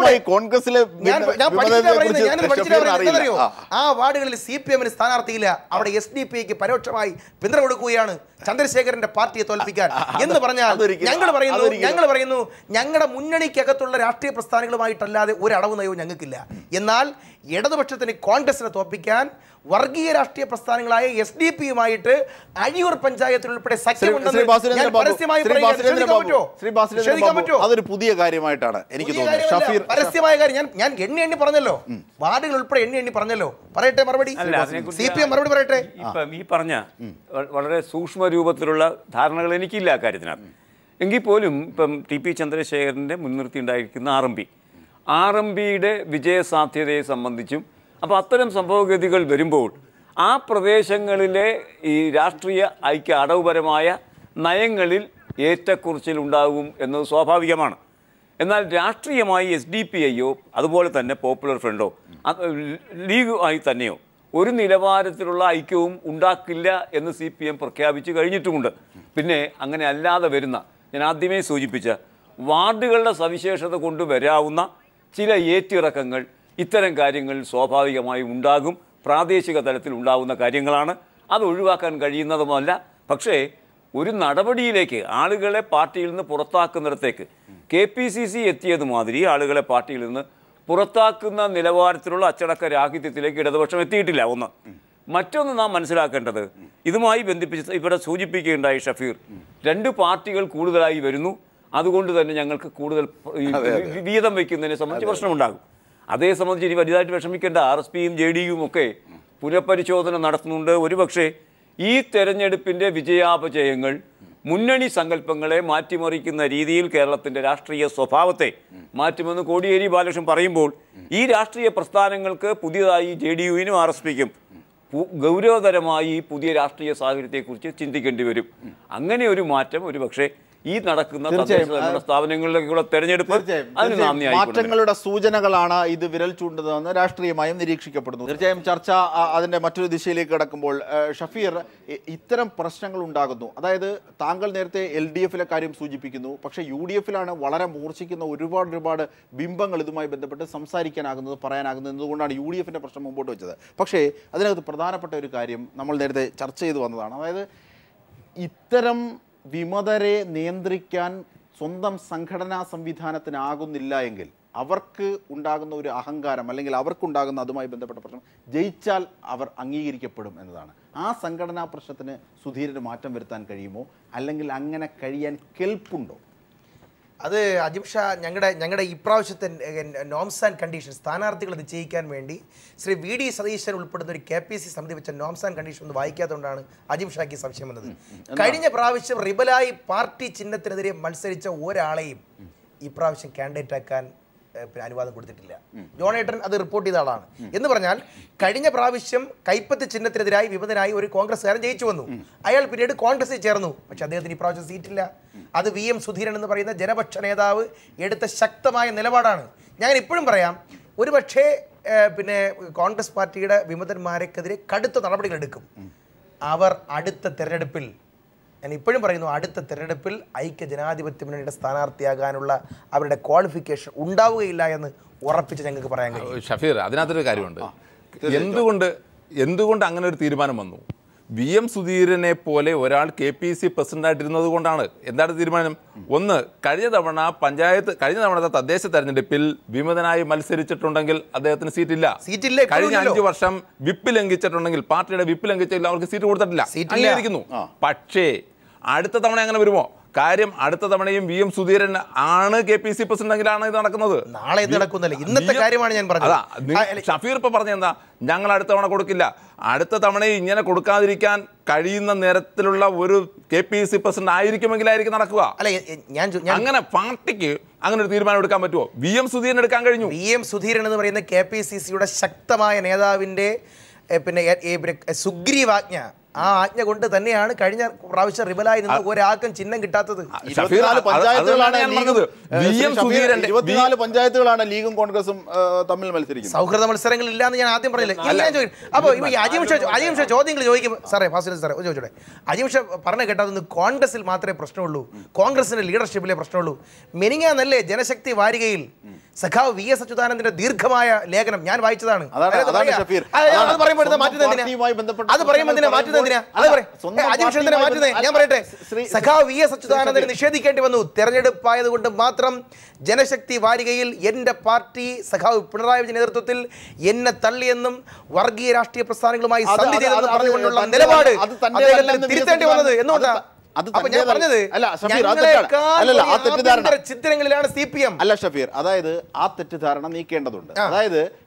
Speaker 3: അറിയോ ആ വാർഡുകളിൽ സി പി എമ്മിന് സ്ഥാനാർത്ഥിയില്ല. അവിടെ എസ് ഡി പി ഐക്ക് പരോക്ഷമായി പിന്തുണ കൊടുക്കുകയാണ് ചന്ദ്രശേഖരന്റെ പാർട്ടിയെ തോൽപ്പിക്കാൻ. എന്ന് പറഞ്ഞാൽ ഞങ്ങൾ പറയുന്നു ഞങ്ങൾ പറയുന്നു ഞങ്ങളുടെ മുന്നണിക്കകത്തുള്ള രാഷ്ട്രീയ പ്രസ്ഥാനങ്ങളുമായിട്ടല്ലാതെ ഒരു അടവ് നയവും ഞങ്ങൾക്കില്ല. എന്നാൽ ഇടതുപക്ഷത്തിന് കോൺഗ്രസിനെ തോൽപ്പിക്കാൻ വർഗീയ രാഷ്ട്രീയ പ്രസ്ഥാനങ്ങളായ എസ് ഡി പിയുമായിട്ട് അഴിയൂർ പഞ്ചായത്തിൽ ഉൾപ്പെടെ സഖ്യമുണ്ടെന്ന്
Speaker 1: അതൊരു പുതിയ കാര്യമായിട്ടാണ് എനിക്ക് തോന്നുന്നത്.
Speaker 3: പരസ്യമായ കാര്യം ഞാൻ ഞാൻ എണ്ണി എണ്ണി പറഞ്ഞല്ലോ, വാർഡുകൾ ഉൾപ്പെടെ എണ്ണി എണ്ണി പറഞ്ഞല്ലോ. പറയട്ടെ മറുപടി, സി പി എം മറുപടി പറയട്ടെ.
Speaker 4: ഇപ്പം ഈ പറഞ്ഞ വളരെ സൂക്ഷ്മ രൂപത്തിലുള്ള ധാരണകൾ എനിക്കില്ല ആ കാര്യത്തിനകത്ത്. എങ്കിൽ പോലും ഇപ്പം ടി പി ചന്ദ്രശേഖരൻ്റെ മുൻനിർത്തി ഉണ്ടായിരിക്കുന്ന R M P R M പിയുടെ വിജയസാധ്യതയെ സംബന്ധിച്ചും. അപ്പോൾ അത്തരം സംഭവഗതികൾ വരുമ്പോൾ ആ പ്രദേശങ്ങളിലെ ഈ രാഷ്ട്രീയ ഐക്യ അടവുപരമായ നയങ്ങളിൽ ഏറ്റക്കുറച്ചിൽ ഉണ്ടാകും എന്നത് സ്വാഭാവികമാണ്. എന്നാൽ രാഷ്ട്രീയമായി എസ് ഡി പി ഐയോ അതുപോലെ തന്നെ പോപ്പുലർ ഫ്രണ്ടോ ലീഗ് ആയി തന്നെയോ ഒരു നിലവാരത്തിലുള്ള ഐക്യവും ഉണ്ടാക്കില്ല എന്ന് സി പി എം പ്രഖ്യാപിച്ച് കഴിഞ്ഞിട്ടുമുണ്ട്. പിന്നെ അങ്ങനെ അല്ലാതെ വരുന്ന, ഞാൻ ആദ്യമേ സൂചിപ്പിച്ച വാർഡുകളുടെ സവിശേഷത കൊണ്ട് വരാവുന്ന ചില ഏറ്റിറക്കങ്ങൾ ഇത്തരം കാര്യങ്ങളിൽ സ്വാഭാവികമായും ഉണ്ടാകും. പ്രാദേശിക തലത്തിൽ ഉണ്ടാകുന്ന കാര്യങ്ങളാണ്, അത് ഒഴിവാക്കാൻ കഴിയുന്നതുമല്ല. പക്ഷേ ഒരു നടപടിയിലേക്ക് ആളുകളെ പാർട്ടിയിൽ നിന്ന് പുറത്താക്കുന്നിടത്തേക്ക് കെ പി സി സി എത്തിയത് മാതിരി ആളുകളെ പാർട്ടിയിൽ നിന്ന് പുറത്താക്കുന്ന നിലവാരത്തിലുള്ള അച്ചടക്ക രാഹിത്യത്തിലേക്ക് ഇടതുപക്ഷം എത്തിയിട്ടില്ല. ഒന്ന്. മറ്റൊന്ന് നാം മനസ്സിലാക്കേണ്ടത്, ഇതുമായി ബന്ധിപ്പിച്ച് ഇവിടെ സൂചിപ്പിക്കുകയുണ്ടായി ഷഫീർ, രണ്ട് പാർട്ടികൾ കൂടുതലായി വരുന്നു, അതുകൊണ്ട് തന്നെ ഞങ്ങൾക്ക് കൂടുതൽ വീതം വയ്ക്കുന്നതിനെ സംബന്ധിച്ച് പ്രശ്നമുണ്ടാകും. അതേ സംബന്ധിച്ച് ഇനി വലുതായിട്ട് വിഷമിക്കേണ്ട. ആർ എസ് പിയും ജെ ഡി യും ഒക്കെ പുനഃപരിശോധന നടത്തുന്നുണ്ട്. ഒരുപക്ഷെ ഈ തെരഞ്ഞെടുപ്പിൻ്റെ വിജയാപജയങ്ങൾ മുന്നണി സങ്കല്പങ്ങളെ മാറ്റിമറിക്കുന്ന രീതിയിൽ കേരളത്തിൻ്റെ രാഷ്ട്രീയ സ്വഭാവത്തെ മാറ്റുമെന്ന് കോടിയേരി ബാലകൃഷ്ണൻ പറയുമ്പോൾ ഈ രാഷ്ട്രീയ പ്രസ്ഥാനങ്ങൾക്ക് പുതിയതായി ജെ ഡി യുവിനും ആർ എസ് പിക്കും ഗൗരവതരമായി പുതിയ രാഷ്ട്രീയ സാഹചര്യത്തെക്കുറിച്ച് ചിന്തിക്കേണ്ടി വരും. അങ്ങനെ ഒരു മാറ്റം ഒരുപക്ഷെ ഈ നടക്കുന്ന സ്ഥാപനങ്ങളിലേക്കുള്ള തെരഞ്ഞെടുപ്പ്
Speaker 1: മാറ്റങ്ങളുടെ സൂചനകളാണ് ഇത് വിരൽ ചൂണ്ടുന്നതെന്ന് രാഷ്ട്രീയമായും നിരീക്ഷിക്കപ്പെടുന്നു. തീർച്ചയായും ചർച്ച അതിന്റെ മറ്റൊരു ദിശയിലേക്ക് കടക്കുമ്പോൾ ഷഫീർ, ഇത്തരം പ്രശ്നങ്ങൾ ഉണ്ടാകുന്നു. അതായത് താങ്കൾ നേരത്തെ എൽ ഡി എഫിലെ കാര്യം സൂചിപ്പിക്കുന്നു, പക്ഷേ യു ഡി എഫിലാണ് വളരെ മൂർച്ഛിക്കുന്ന ഒരുപാട് ഒരുപാട് ബിംബങ്ങൾ ഇതുമായി ബന്ധപ്പെട്ട് സംസാരിക്കാനാകുന്നത്, പറയാനാകുന്നത്. എന്തുകൊണ്ടാണ് യു ഡി എഫിന്റെ പ്രശ്നം മുമ്പോട്ട് വെച്ചത്? പക്ഷേ അതിനകത്ത് പ്രധാനപ്പെട്ട ഒരു കാര്യം നമ്മൾ നേരത്തെ ചർച്ച ചെയ്തു വന്നതാണ്. അതായത് ഇത്തരം വിമതരെ നിയന്ത്രിക്കാൻ സ്വന്തം സംഘടനാ സംവിധാനത്തിനാകുന്നില്ല എങ്കിൽ അവർക്ക് ഉണ്ടാകുന്ന ഒരു അഹങ്കാരം, അല്ലെങ്കിൽ അവർക്കുണ്ടാകുന്ന അതുമായി ബന്ധപ്പെട്ട പ്രശ്നം ജയിച്ചാൽ അവർ അംഗീകരിക്കപ്പെടും എന്നതാണ്. ആ സംഘടനാ പ്രശ്നത്തിന് സുധീരന് മാറ്റം വരുത്താൻ കഴിയുമോ, അല്ലെങ്കിൽ അങ്ങനെ കഴിയാൻ കെൽപ്പുണ്ടോ?
Speaker 3: അത് അജിം ഷാ, ഞങ്ങളുടെ ഞങ്ങളുടെ ഇപ്രാവശ്യത്തെ നോംസ് ആൻഡ് കണ്ടീഷൻ സ്ഥാനാർത്ഥികൾ നിശ്ചയിക്കാൻ വേണ്ടി ശ്രീ വി ഡി സതീശൻ ഉൾപ്പെടുന്ന ഒരു കെ പി സി സമിതി വെച്ച നോംസ് ആൻഡ് കണ്ടീഷൻ ഒന്ന് വായിക്കാത്തതുകൊണ്ടാണ് അജിം ഷാക്ക് സംശയം വന്നത്. കഴിഞ്ഞ പ്രാവശ്യം റിബലായി പാർട്ടി ചിഹ്നത്തിനെതിരെ മത്സരിച്ച ഒരാളെയും ഇപ്രാവശ്യം കാൻഡിഡേറ്റ് ആക്കാൻ പിന്നെ അനുവാദം കൊടുത്തിട്ടില്ല. ജോണേട്ടൻ അത് റിപ്പോർട്ട് ചെയ്ത ആളാണ്. എന്ന് പറഞ്ഞാൽ കഴിഞ്ഞ പ്രാവശ്യം കൈപ്പത്തി ചിഹ്നത്തിനെതിരായി വിമതനായി ഒരു കോൺഗ്രസ്സുകാരൻ ജയിച്ചു വന്നു. അയാൾ പിന്നീട് കോൺഗ്രസിൽ ചേർന്നു. പക്ഷെ അദ്ദേഹത്തിന് ഇപ്രാവശ്യം സീറ്റില്ല. അത് വി എം സുധീരൻ എന്ന് പറയുന്ന ജനപക്ഷ നേതാവ് എടുത്ത ശക്തമായ നിലപാടാണ്. ഞാൻ ഇപ്പോഴും പറയാം, ഒരുപക്ഷേ പിന്നെ കോൺഗ്രസ് പാർട്ടിയുടെ വിമതന്മാർക്കെതിരെ കടുത്ത നടപടികൾ എടുക്കും. അവർ അടുത്ത തെരഞ്ഞെടുപ്പിൽ, ഞാൻ ഇപ്പോഴും പറയുന്നു, അടുത്ത തെരഞ്ഞെടുപ്പിൽ ഐക്യ ജനാധിപത്യ മുന്നണിയുടെ സ്ഥാനാർത്ഥിയാകാനുള്ള അവരുടെ ക്വാളിഫിക്കേഷൻ ഉണ്ടാവുകയില്ല എന്ന് ഉറപ്പിച്ച് ഞങ്ങൾക്ക് പറയാൻ കഴിയും.
Speaker 2: ഷഫീർ, അതിനകത്തൊരു കാര്യമുണ്ട്. എന്തുകൊണ്ട് എന്തുകൊണ്ട് അങ്ങനെ ഒരു തീരുമാനം വന്നു? വി എം സുധീരനെ പോലെ ഒരാൾ കെ പി സി പ്രസിഡന്റായിട്ടിരുന്നത് കൊണ്ടാണ്. എന്താണ് തീരുമാനം? ഒന്ന്, കഴിഞ്ഞ തവണ പഞ്ചായത്ത് കഴിഞ്ഞ തവണത്തെ തദ്ദേശ തെരഞ്ഞെടുപ്പിൽ വിമതനായി മത്സരിച്ചിട്ടുണ്ടെങ്കിൽ അദ്ദേഹത്തിന് സീറ്റില്ല.
Speaker 3: സീറ്റില്ല.
Speaker 2: കഴിഞ്ഞ അഞ്ചു വർഷം വിപ്പ് ലംഘിച്ചിട്ടുണ്ടെങ്കിൽ, പാർട്ടിയുടെ വിപ്പ് ലംഘിച്ചില്ല, അവർക്ക് സീറ്റ് കൊടുത്തിട്ടില്ല. അംഗീകരിക്കുന്നു. പക്ഷേ അടുത്ത തവണ അങ്ങനെ വരുമോ? കാര്യം അടുത്ത തവണയും വി എം സുധീരൻ ആണ് കെ പി സി പ്രസിഡന്റെങ്കിലാണ് ഇത് നടക്കുന്നത്.
Speaker 3: നാളെ നടക്കുന്നില്ല, ഇന്നത്തെ കാര്യമാണ് ഞാൻ പറഞ്ഞത്.
Speaker 2: ഷഫീർ ഇപ്പൊ പറഞ്ഞെന്താ, ഞങ്ങൾ അടുത്ത തവണ കൊടുക്കില്ല. അടുത്ത തവണയും ഇങ്ങനെ കൊടുക്കാതിരിക്കാൻ കഴിയുന്ന നേരത്തിലുള്ള ഒരു കെ പി സി പ്രസിഡന്റ് ആയിരിക്കുമെങ്കിലായിരിക്കും നടക്കുക.
Speaker 3: അല്ലെ, ഞാൻ
Speaker 2: അങ്ങനെ പാർട്ടിക്ക് അങ്ങനെ ഒരു തീരുമാനം എടുക്കാൻ പറ്റുമോ? വി എം സുധീരൻ എടുക്കാൻ കഴിഞ്ഞു.
Speaker 3: വി എം സുധീരൻ എന്ന് പറയുന്ന കെ പി സി സിയുടെ ശക്തമായ നേതാവിന്റെ പിന്നെ സുഗ്രീവാജ്ഞ, ആ ആജ്ഞ കൊണ്ട് തന്നെയാണ് കഴിഞ്ഞ പ്രാവശ്യം റിബലായി നിന്ന് ഒരാൾക്കും ചിഹ്നം കിട്ടാത്തത്.
Speaker 1: പഞ്ചായത്തുകളാണ് ലീഗും കോൺഗ്രസും തമ്മിൽ മത്സരിക്കുന്നത്.
Speaker 3: സൗഹൃദ മത്സരങ്ങൾ ഇല്ലാന്ന് ഞാൻ ആദ്യം പറഞ്ഞില്ല. അപ്പോൾ അജിംഷ അജിംഷ ചോദ്യങ്ങൾ ചോദിക്കും. സാറേ ഫാസിൽ സാറേ ഒന്ന് ചോദിച്ചോട്ടെ, അജിംഷ പറഞ്ഞു കേട്ടതൊന്ന് കോൺഗ്രസിൽ മാത്രമേ പ്രശ്നമുള്ളൂ, കോൺഗ്രസിന്റെ ലീഡർഷിപ്പിലെ പ്രശ്നമുള്ളൂ. മെനിങ്ങാന്നല്ലേ ജനശക്തി വാരികയിൽ സഖാവ് വി എസ് അച്യുതാനന്ദന്റെ ദീർഘമായ ലേഖനം ഞാൻ വായിച്ചതാണ്. അത് പറയുമ്പോൾ ഞാൻ പറയട്ടെ, സഖാവ് വി എസ് അച്യുതാനന്ദനെ നിഷേധിക്കേണ്ടി വന്നു. തെരഞ്ഞെടുപ്പായതുകൊണ്ട് മാത്രം ജനശക്തി വാരികയിൽ എന്റെ പാർട്ടി സഖാവ് പിണറായി വിജയൻ നേതൃത്വത്തിൽ എന്നെ തള്ളിയെന്നും വർഗീയ രാഷ്ട്രീയ പ്രസ്ഥാനങ്ങളുമായി സന്ധി ചെയ്തെന്ന് പറഞ്ഞുകൊണ്ടുള്ള നിലപാട് തിരുത്തേണ്ടി വന്നത് എന്തുകൊണ്ടാണ്?
Speaker 1: ചിത്രങ്ങളിലാണ് സി പി എം. അല്ല ഷഫീർ, അതായത് ആ തെറ്റിദ്ധാരണ നീക്കേണ്ടതുണ്ട്. അതായത്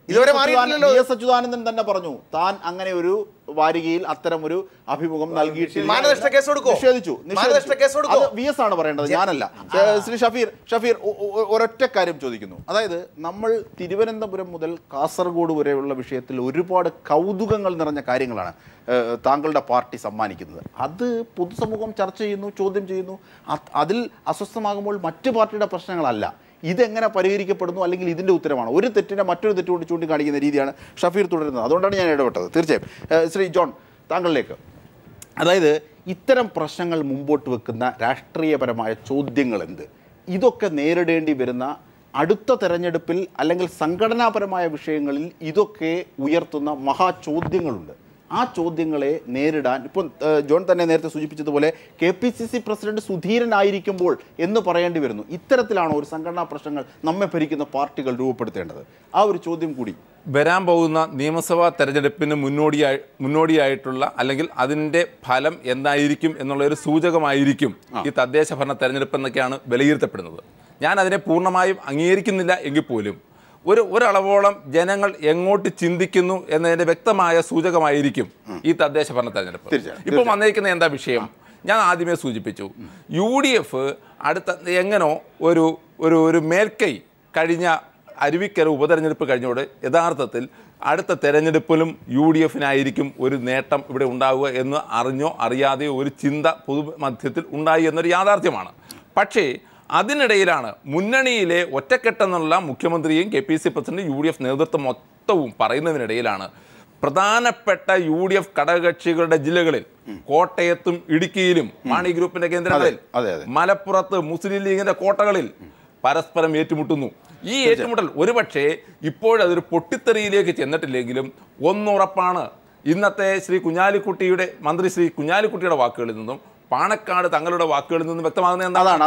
Speaker 3: ഇതുവരെ മാറിയിട്ടില്ലല്ലോ.
Speaker 1: വി എസ് അച്യുതാനന്ദൻ തന്നെ പറഞ്ഞു താൻ അങ്ങനെ ഒരു വാരികയിൽ അത്തരം ഒരു അഭിമുഖം നൽകിയിട്ടില്ല.
Speaker 3: മാനനഷ്ട കേസ് കൊടുക്കോ?
Speaker 1: നിഷേധിച്ചു.
Speaker 3: മാനനഷ്ട കേസ് കൊടുക്കോ?
Speaker 1: അത് വി എസ് ആണ് പറയേണ്ടത്, ഞാനല്ല. ശ്രീ ഷഫീർ ഷഫീർ ഒരൊറ്റ കാര്യം ചോദിക്കുന്നു. അതായത് നമ്മൾ തിരുവനന്തപുരം മുതൽ കാസർഗോഡ് വരെയുള്ള വിഷയത്തിൽ ഒരുപാട് കൗതുകങ്ങൾ നിറഞ്ഞ കാര്യങ്ങളാണ് താങ്കളുടെ പാർട്ടി സമ്മാനിക്കുന്നത്. അത് പൊതുസമൂഹം ചർച്ച ചെയ്യുന്നു, ചോദ്യം ചെയ്യുന്നു. അതിൽ അസ്വസ്ഥമാകുമ്പോൾ മറ്റു പാർട്ടിയുടെ പ്രശ്നങ്ങളല്ല, ഇതെങ്ങനെ പരിഹരിക്കപ്പെടുന്നു അല്ലെങ്കിൽ ഇതിൻ്റെ ഉത്തരമാണ്. ഒരു തെറ്റിനെ മറ്റൊരു തെറ്റുകൊണ്ട് ചൂണ്ടിക്കാണിക്കുന്ന രീതിയാണ് ഷഫീർ തുടരുന്നത്. അതുകൊണ്ടാണ് ഞാൻ ഇടപെട്ടത്. തീർച്ചയായും ശ്രീ ജോൺ, താങ്കളിലേക്ക്. അതായത് ഇത്തരം പ്രശ്നങ്ങൾ മുമ്പോട്ട് വെക്കുന്ന രാഷ്ട്രീയപരമായ ചോദ്യങ്ങൾ എന്ത്? ഇതൊക്കെ നേരിടേണ്ടി വരുന്ന അടുത്ത തെരഞ്ഞെടുപ്പിൽ അല്ലെങ്കിൽ സംഘടനാപരമായ വിഷയങ്ങളിൽ ഇതൊക്കെ ഉയർത്തുന്ന മഹാചോദ്യങ്ങളുണ്ട്. ആ ചോദ്യങ്ങളെ നേരിടാൻ ഇപ്പോൾ ജോൺ തന്നെ നേരത്തെ സൂചിപ്പിച്ചതുപോലെ K P C C president സുധീരനായിരിക്കുമ്പോൾ എന്ന് പറയേണ്ടി വരുന്നു. ഇത്തരത്തിലാണോ ഒരു സംഘടനാ പ്രശ്നങ്ങൾ നമ്മെ ഭരിക്കുന്ന പാർട്ടികൾ രൂപപ്പെടുത്തേണ്ടത്? ആ ഒരു ചോദ്യം കൂടി.
Speaker 2: വരാൻ പോകുന്ന നിയമസഭാ തെരഞ്ഞെടുപ്പിന് മുന്നോടിയായി മുന്നോടിയായിട്ടുള്ള അല്ലെങ്കിൽ അതിൻ്റെ ഫലം എന്തായിരിക്കും എന്നുള്ള ഒരു സൂചകമായിരിക്കും ഈ തദ്ദേശ ഭരണ തെരഞ്ഞെടുപ്പ് എന്നൊക്കെയാണ് വിലയിരുത്തപ്പെടുന്നത്. ഞാൻ അതിനെ പൂർണ്ണമായും അംഗീകരിക്കുന്നില്ല എങ്കിൽ പോലും ഒരു ഒരളവോളം ജനങ്ങൾ എങ്ങോട്ട് ചിന്തിക്കുന്നു എന്നതിൻ്റെ വ്യക്തമായ സൂചകമായിരിക്കും ഈ തദ്ദേശ ഭരണ തെരഞ്ഞെടുപ്പ്. ഇപ്പോൾ വന്നിരിക്കുന്ന എന്താ വിഷയം? ഞാൻ ആദ്യമേ സൂചിപ്പിച്ചു, യു ഡി എഫ് അടുത്ത എങ്ങനോ ഒരു ഒരു ഒരു മേൽക്കൈ കഴിഞ്ഞ അരുവിക്കര ഉപതെരഞ്ഞെടുപ്പ് കഴിഞ്ഞോട് യഥാർത്ഥത്തിൽ അടുത്ത തെരഞ്ഞെടുപ്പിലും യു ഡി എഫിനായിരിക്കും ഒരു നേട്ടം ഇവിടെ ഉണ്ടാവുക എന്ന് അറിഞ്ഞോ അറിയാതെയോ ഒരു ചിന്ത പൊതുമധ്യത്തിൽ ഉണ്ടായി എന്നൊരു യാഥാർത്ഥ്യമാണ്. പക്ഷേ അതിനിടയിലാണ് മുന്നണിയിലെ ഒറ്റക്കെട്ടെന്നുള്ള മുഖ്യമന്ത്രിയും K P C president U D F നേതൃത്വം മൊത്തവും പറയുന്നതിനിടയിലാണ് പ്രധാനപ്പെട്ട യു ഡി എഫ് ഘടകകക്ഷികളുടെ ജില്ലകളിൽ കോട്ടയത്തും ഇടുക്കിയിലും മാണി ഗ്രൂപ്പിന്റെ കേന്ദ്രങ്ങളിൽ മലപ്പുറത്ത് മുസ്ലിം ലീഗിന്റെ കോട്ടകളിൽ പരസ്പരം ഏറ്റുമുട്ടുന്നു. ഈ ഏറ്റുമുട്ടൽ ഒരുപക്ഷെ ഇപ്പോഴതൊരു പൊട്ടിത്തെറിയിലേക്ക് ചെന്നിട്ടില്ലെങ്കിലും ഒന്നുറപ്പാണ്, ഇന്നത്തെ ശ്രീ കുഞ്ഞാലിക്കുട്ടിയുടെ മന്ത്രി ശ്രീ കുഞ്ഞാലിക്കുട്ടിയുടെ വാക്കുകളിൽ നിന്നും പാണക്കാട് തങ്ങളുടെ വാക്കുകളിൽ നിന്ന് വ്യക്തമാകുന്ന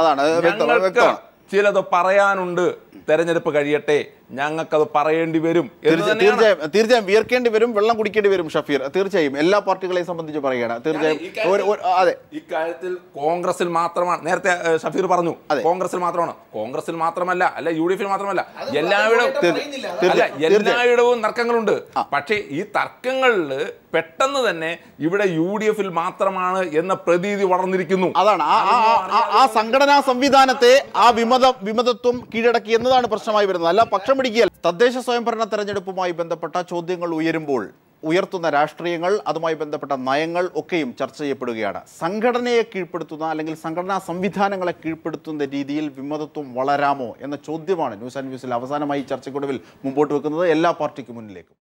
Speaker 2: എന്താണ്, ചിലത് പറയാനുണ്ട്, തെരഞ്ഞെടുപ്പ് കഴിയട്ടെ, ഞങ്ങൾക്കത് പറയേണ്ടി വരും.
Speaker 1: തീർച്ചയായും തീർച്ചയായും വിയർക്കേണ്ടി വരും, വെള്ളം കുടിക്കേണ്ടി വരും. ഷഫീർ, തീർച്ചയായും എല്ലാ പാർട്ടികളെയും സംബന്ധിച്ച് പറയുകയാണ്. തീർച്ചയായും അതെ, ഇക്കാര്യത്തിൽ
Speaker 2: കോൺഗ്രസിൽ മാത്രമാണ്, നേരത്തെ ഷഫീർ പറഞ്ഞു കോൺഗ്രസിൽ മാത്രമാണ്, കോൺഗ്രസിൽ മാത്രമല്ല, അല്ല യു ഡി എഫിൽ മാത്രമല്ല, എല്ലായിടവും അല്ല എല്ലായിടവും തർക്കങ്ങളുണ്ട്. പക്ഷേ ഈ തർക്കങ്ങളിൽ പെട്ടെന്ന് തന്നെ ഇവിടെ യു ഡി എഫിൽ മാത്രമാണ് എന്ന പ്രതീതി വളർന്നിരിക്കുന്നു.
Speaker 1: അതാണ് ആ സംഘടനാ സംവിധാനത്തെ ആ വിമത വിമതത്വം കീഴടക്കി എന്നതാണ് പ്രശ്നമായി വരുന്നത്, അല്ല പക്ഷം പിടിക്കുക. തദ്ദേശ സ്വയംഭരണ തെരഞ്ഞെടുപ്പുമായി ബന്ധപ്പെട്ട ചോദ്യങ്ങൾ ഉയരുമ്പോൾ ഉയർത്തുന്ന രാഷ്ട്രീയങ്ങൾ, അതുമായി ബന്ധപ്പെട്ട നയങ്ങൾ ഒക്കെയും ചർച്ച ചെയ്യപ്പെടുകയാണ്. സംഘടനയെ കീഴ്പ്പെടുത്തുന്ന അല്ലെങ്കിൽ സംഘടനാ സംവിധാനങ്ങളെ കീഴ്പ്പെടുത്തുന്ന രീതിയിൽ വിമതത്വം വളരാമോ എന്ന ചോദ്യമാണ് ന്യൂസ് ആൻഡ് വ്യൂസിൽ അവസാനമായി ചർച്ചയ്ക്കൊടുവിൽ മുമ്പോട്ട് വെക്കുന്നത് എല്ലാ പാർട്ടിക്ക് മുന്നിലേക്കും.